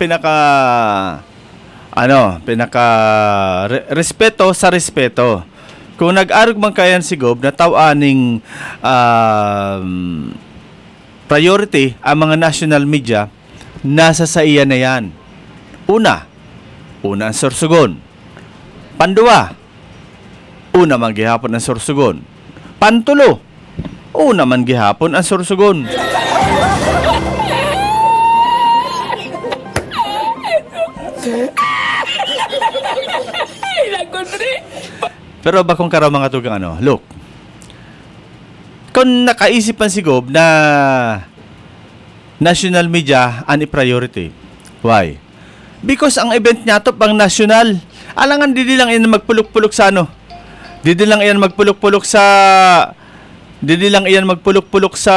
respeto sa respeto. Kung nag-arog man kayan sigob na tawaning priority ang mga national media, nasa sa iya na yan. Una ang Sorsogon. Panduwa, una man gihapon ang Sorsogon. Pantulo, una man gihapon ang Sorsogon. Pero ba kung karaw mga tugang look, kung nakaisip man sigob na national media ang i-priority. Why? Because ang event niya to pang national. Alangan didi lang iyan magpulok-pulok sa Didi lang iyan magpulok-pulok sa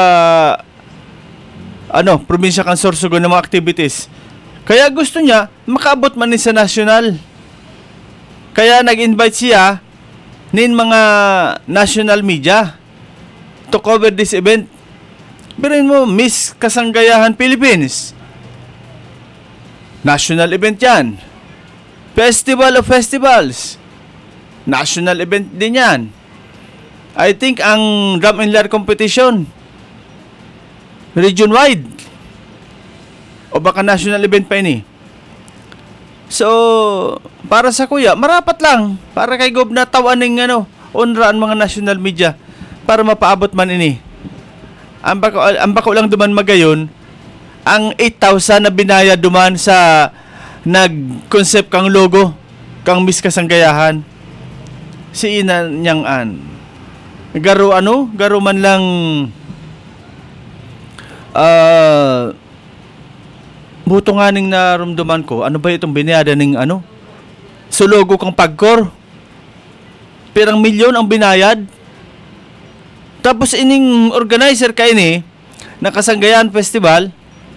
probinsya kan Sorsogon ng mga activities. Kaya gusto niya makaabot man sa national. Kaya nag-invite siya nin mga national media to cover this event. Birin mo, Miss Kasanggayahan Philippines. National event yan. Festival of Festivals. National event din yan. I think ang drum and lyre competition region-wide. O baka national event pa ini. So, para sa kuya, marapat lang. Para kay Gob na tawaning onraan mga national media para mapaabot man ini. Ang bako lang duman magayon, ang 8,000 na binayad duman sa nag-concept kang logo, kang Miss Kasanggayahan. Si ina niyang Garo man lang buto nga ning narumduman ko, ano ba itong binayada ning so logo kang pagkor. Pirang milyon ang binayad. Tapos ining organizer kay ni na Kasanggayahan Festival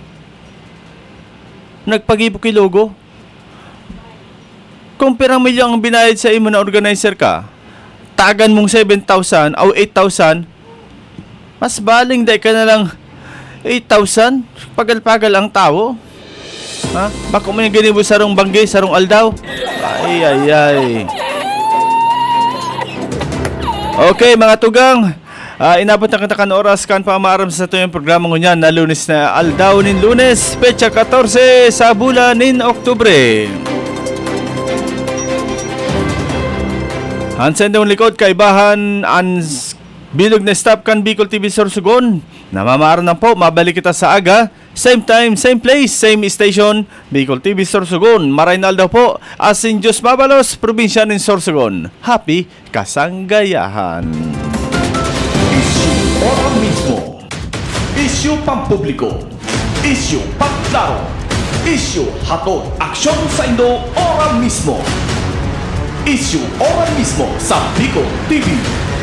nagpagibo kay logo. Kung pirang milyon ang binayad sa imo na organizer ka, tagan mong 7,000 o 8,000, mas baling day ka na lang 8,000, pagal-pagal ang tao. Bako mo yung ganibo sarong bangge, sarong aldaw. Ay. Okay, mga tugang, inabot na katakan oras kan pamaram sa ito yung programa ngunyan na Lunes na aldaw nin Lunes, petsa 14 sa bulan nin Oktubre. Hansen daw likod kaibahan ang bilog na staff kan Bicol TV Sorsogon. Namamaran na po, mabalik kita sa aga. Same time, same place, same station, Bicol TV Sorsogon. Maraynal daw po, Asin Diyos Mabalos, probinsya ng Sorsogon. Happy Kasanggayahan. Isyu ora mismo. Isyu pampubliko. Isyu pagklaro. Isyu hatod aksyon sa Indo ora mismo. Isyu ora mismo sa Bicol TV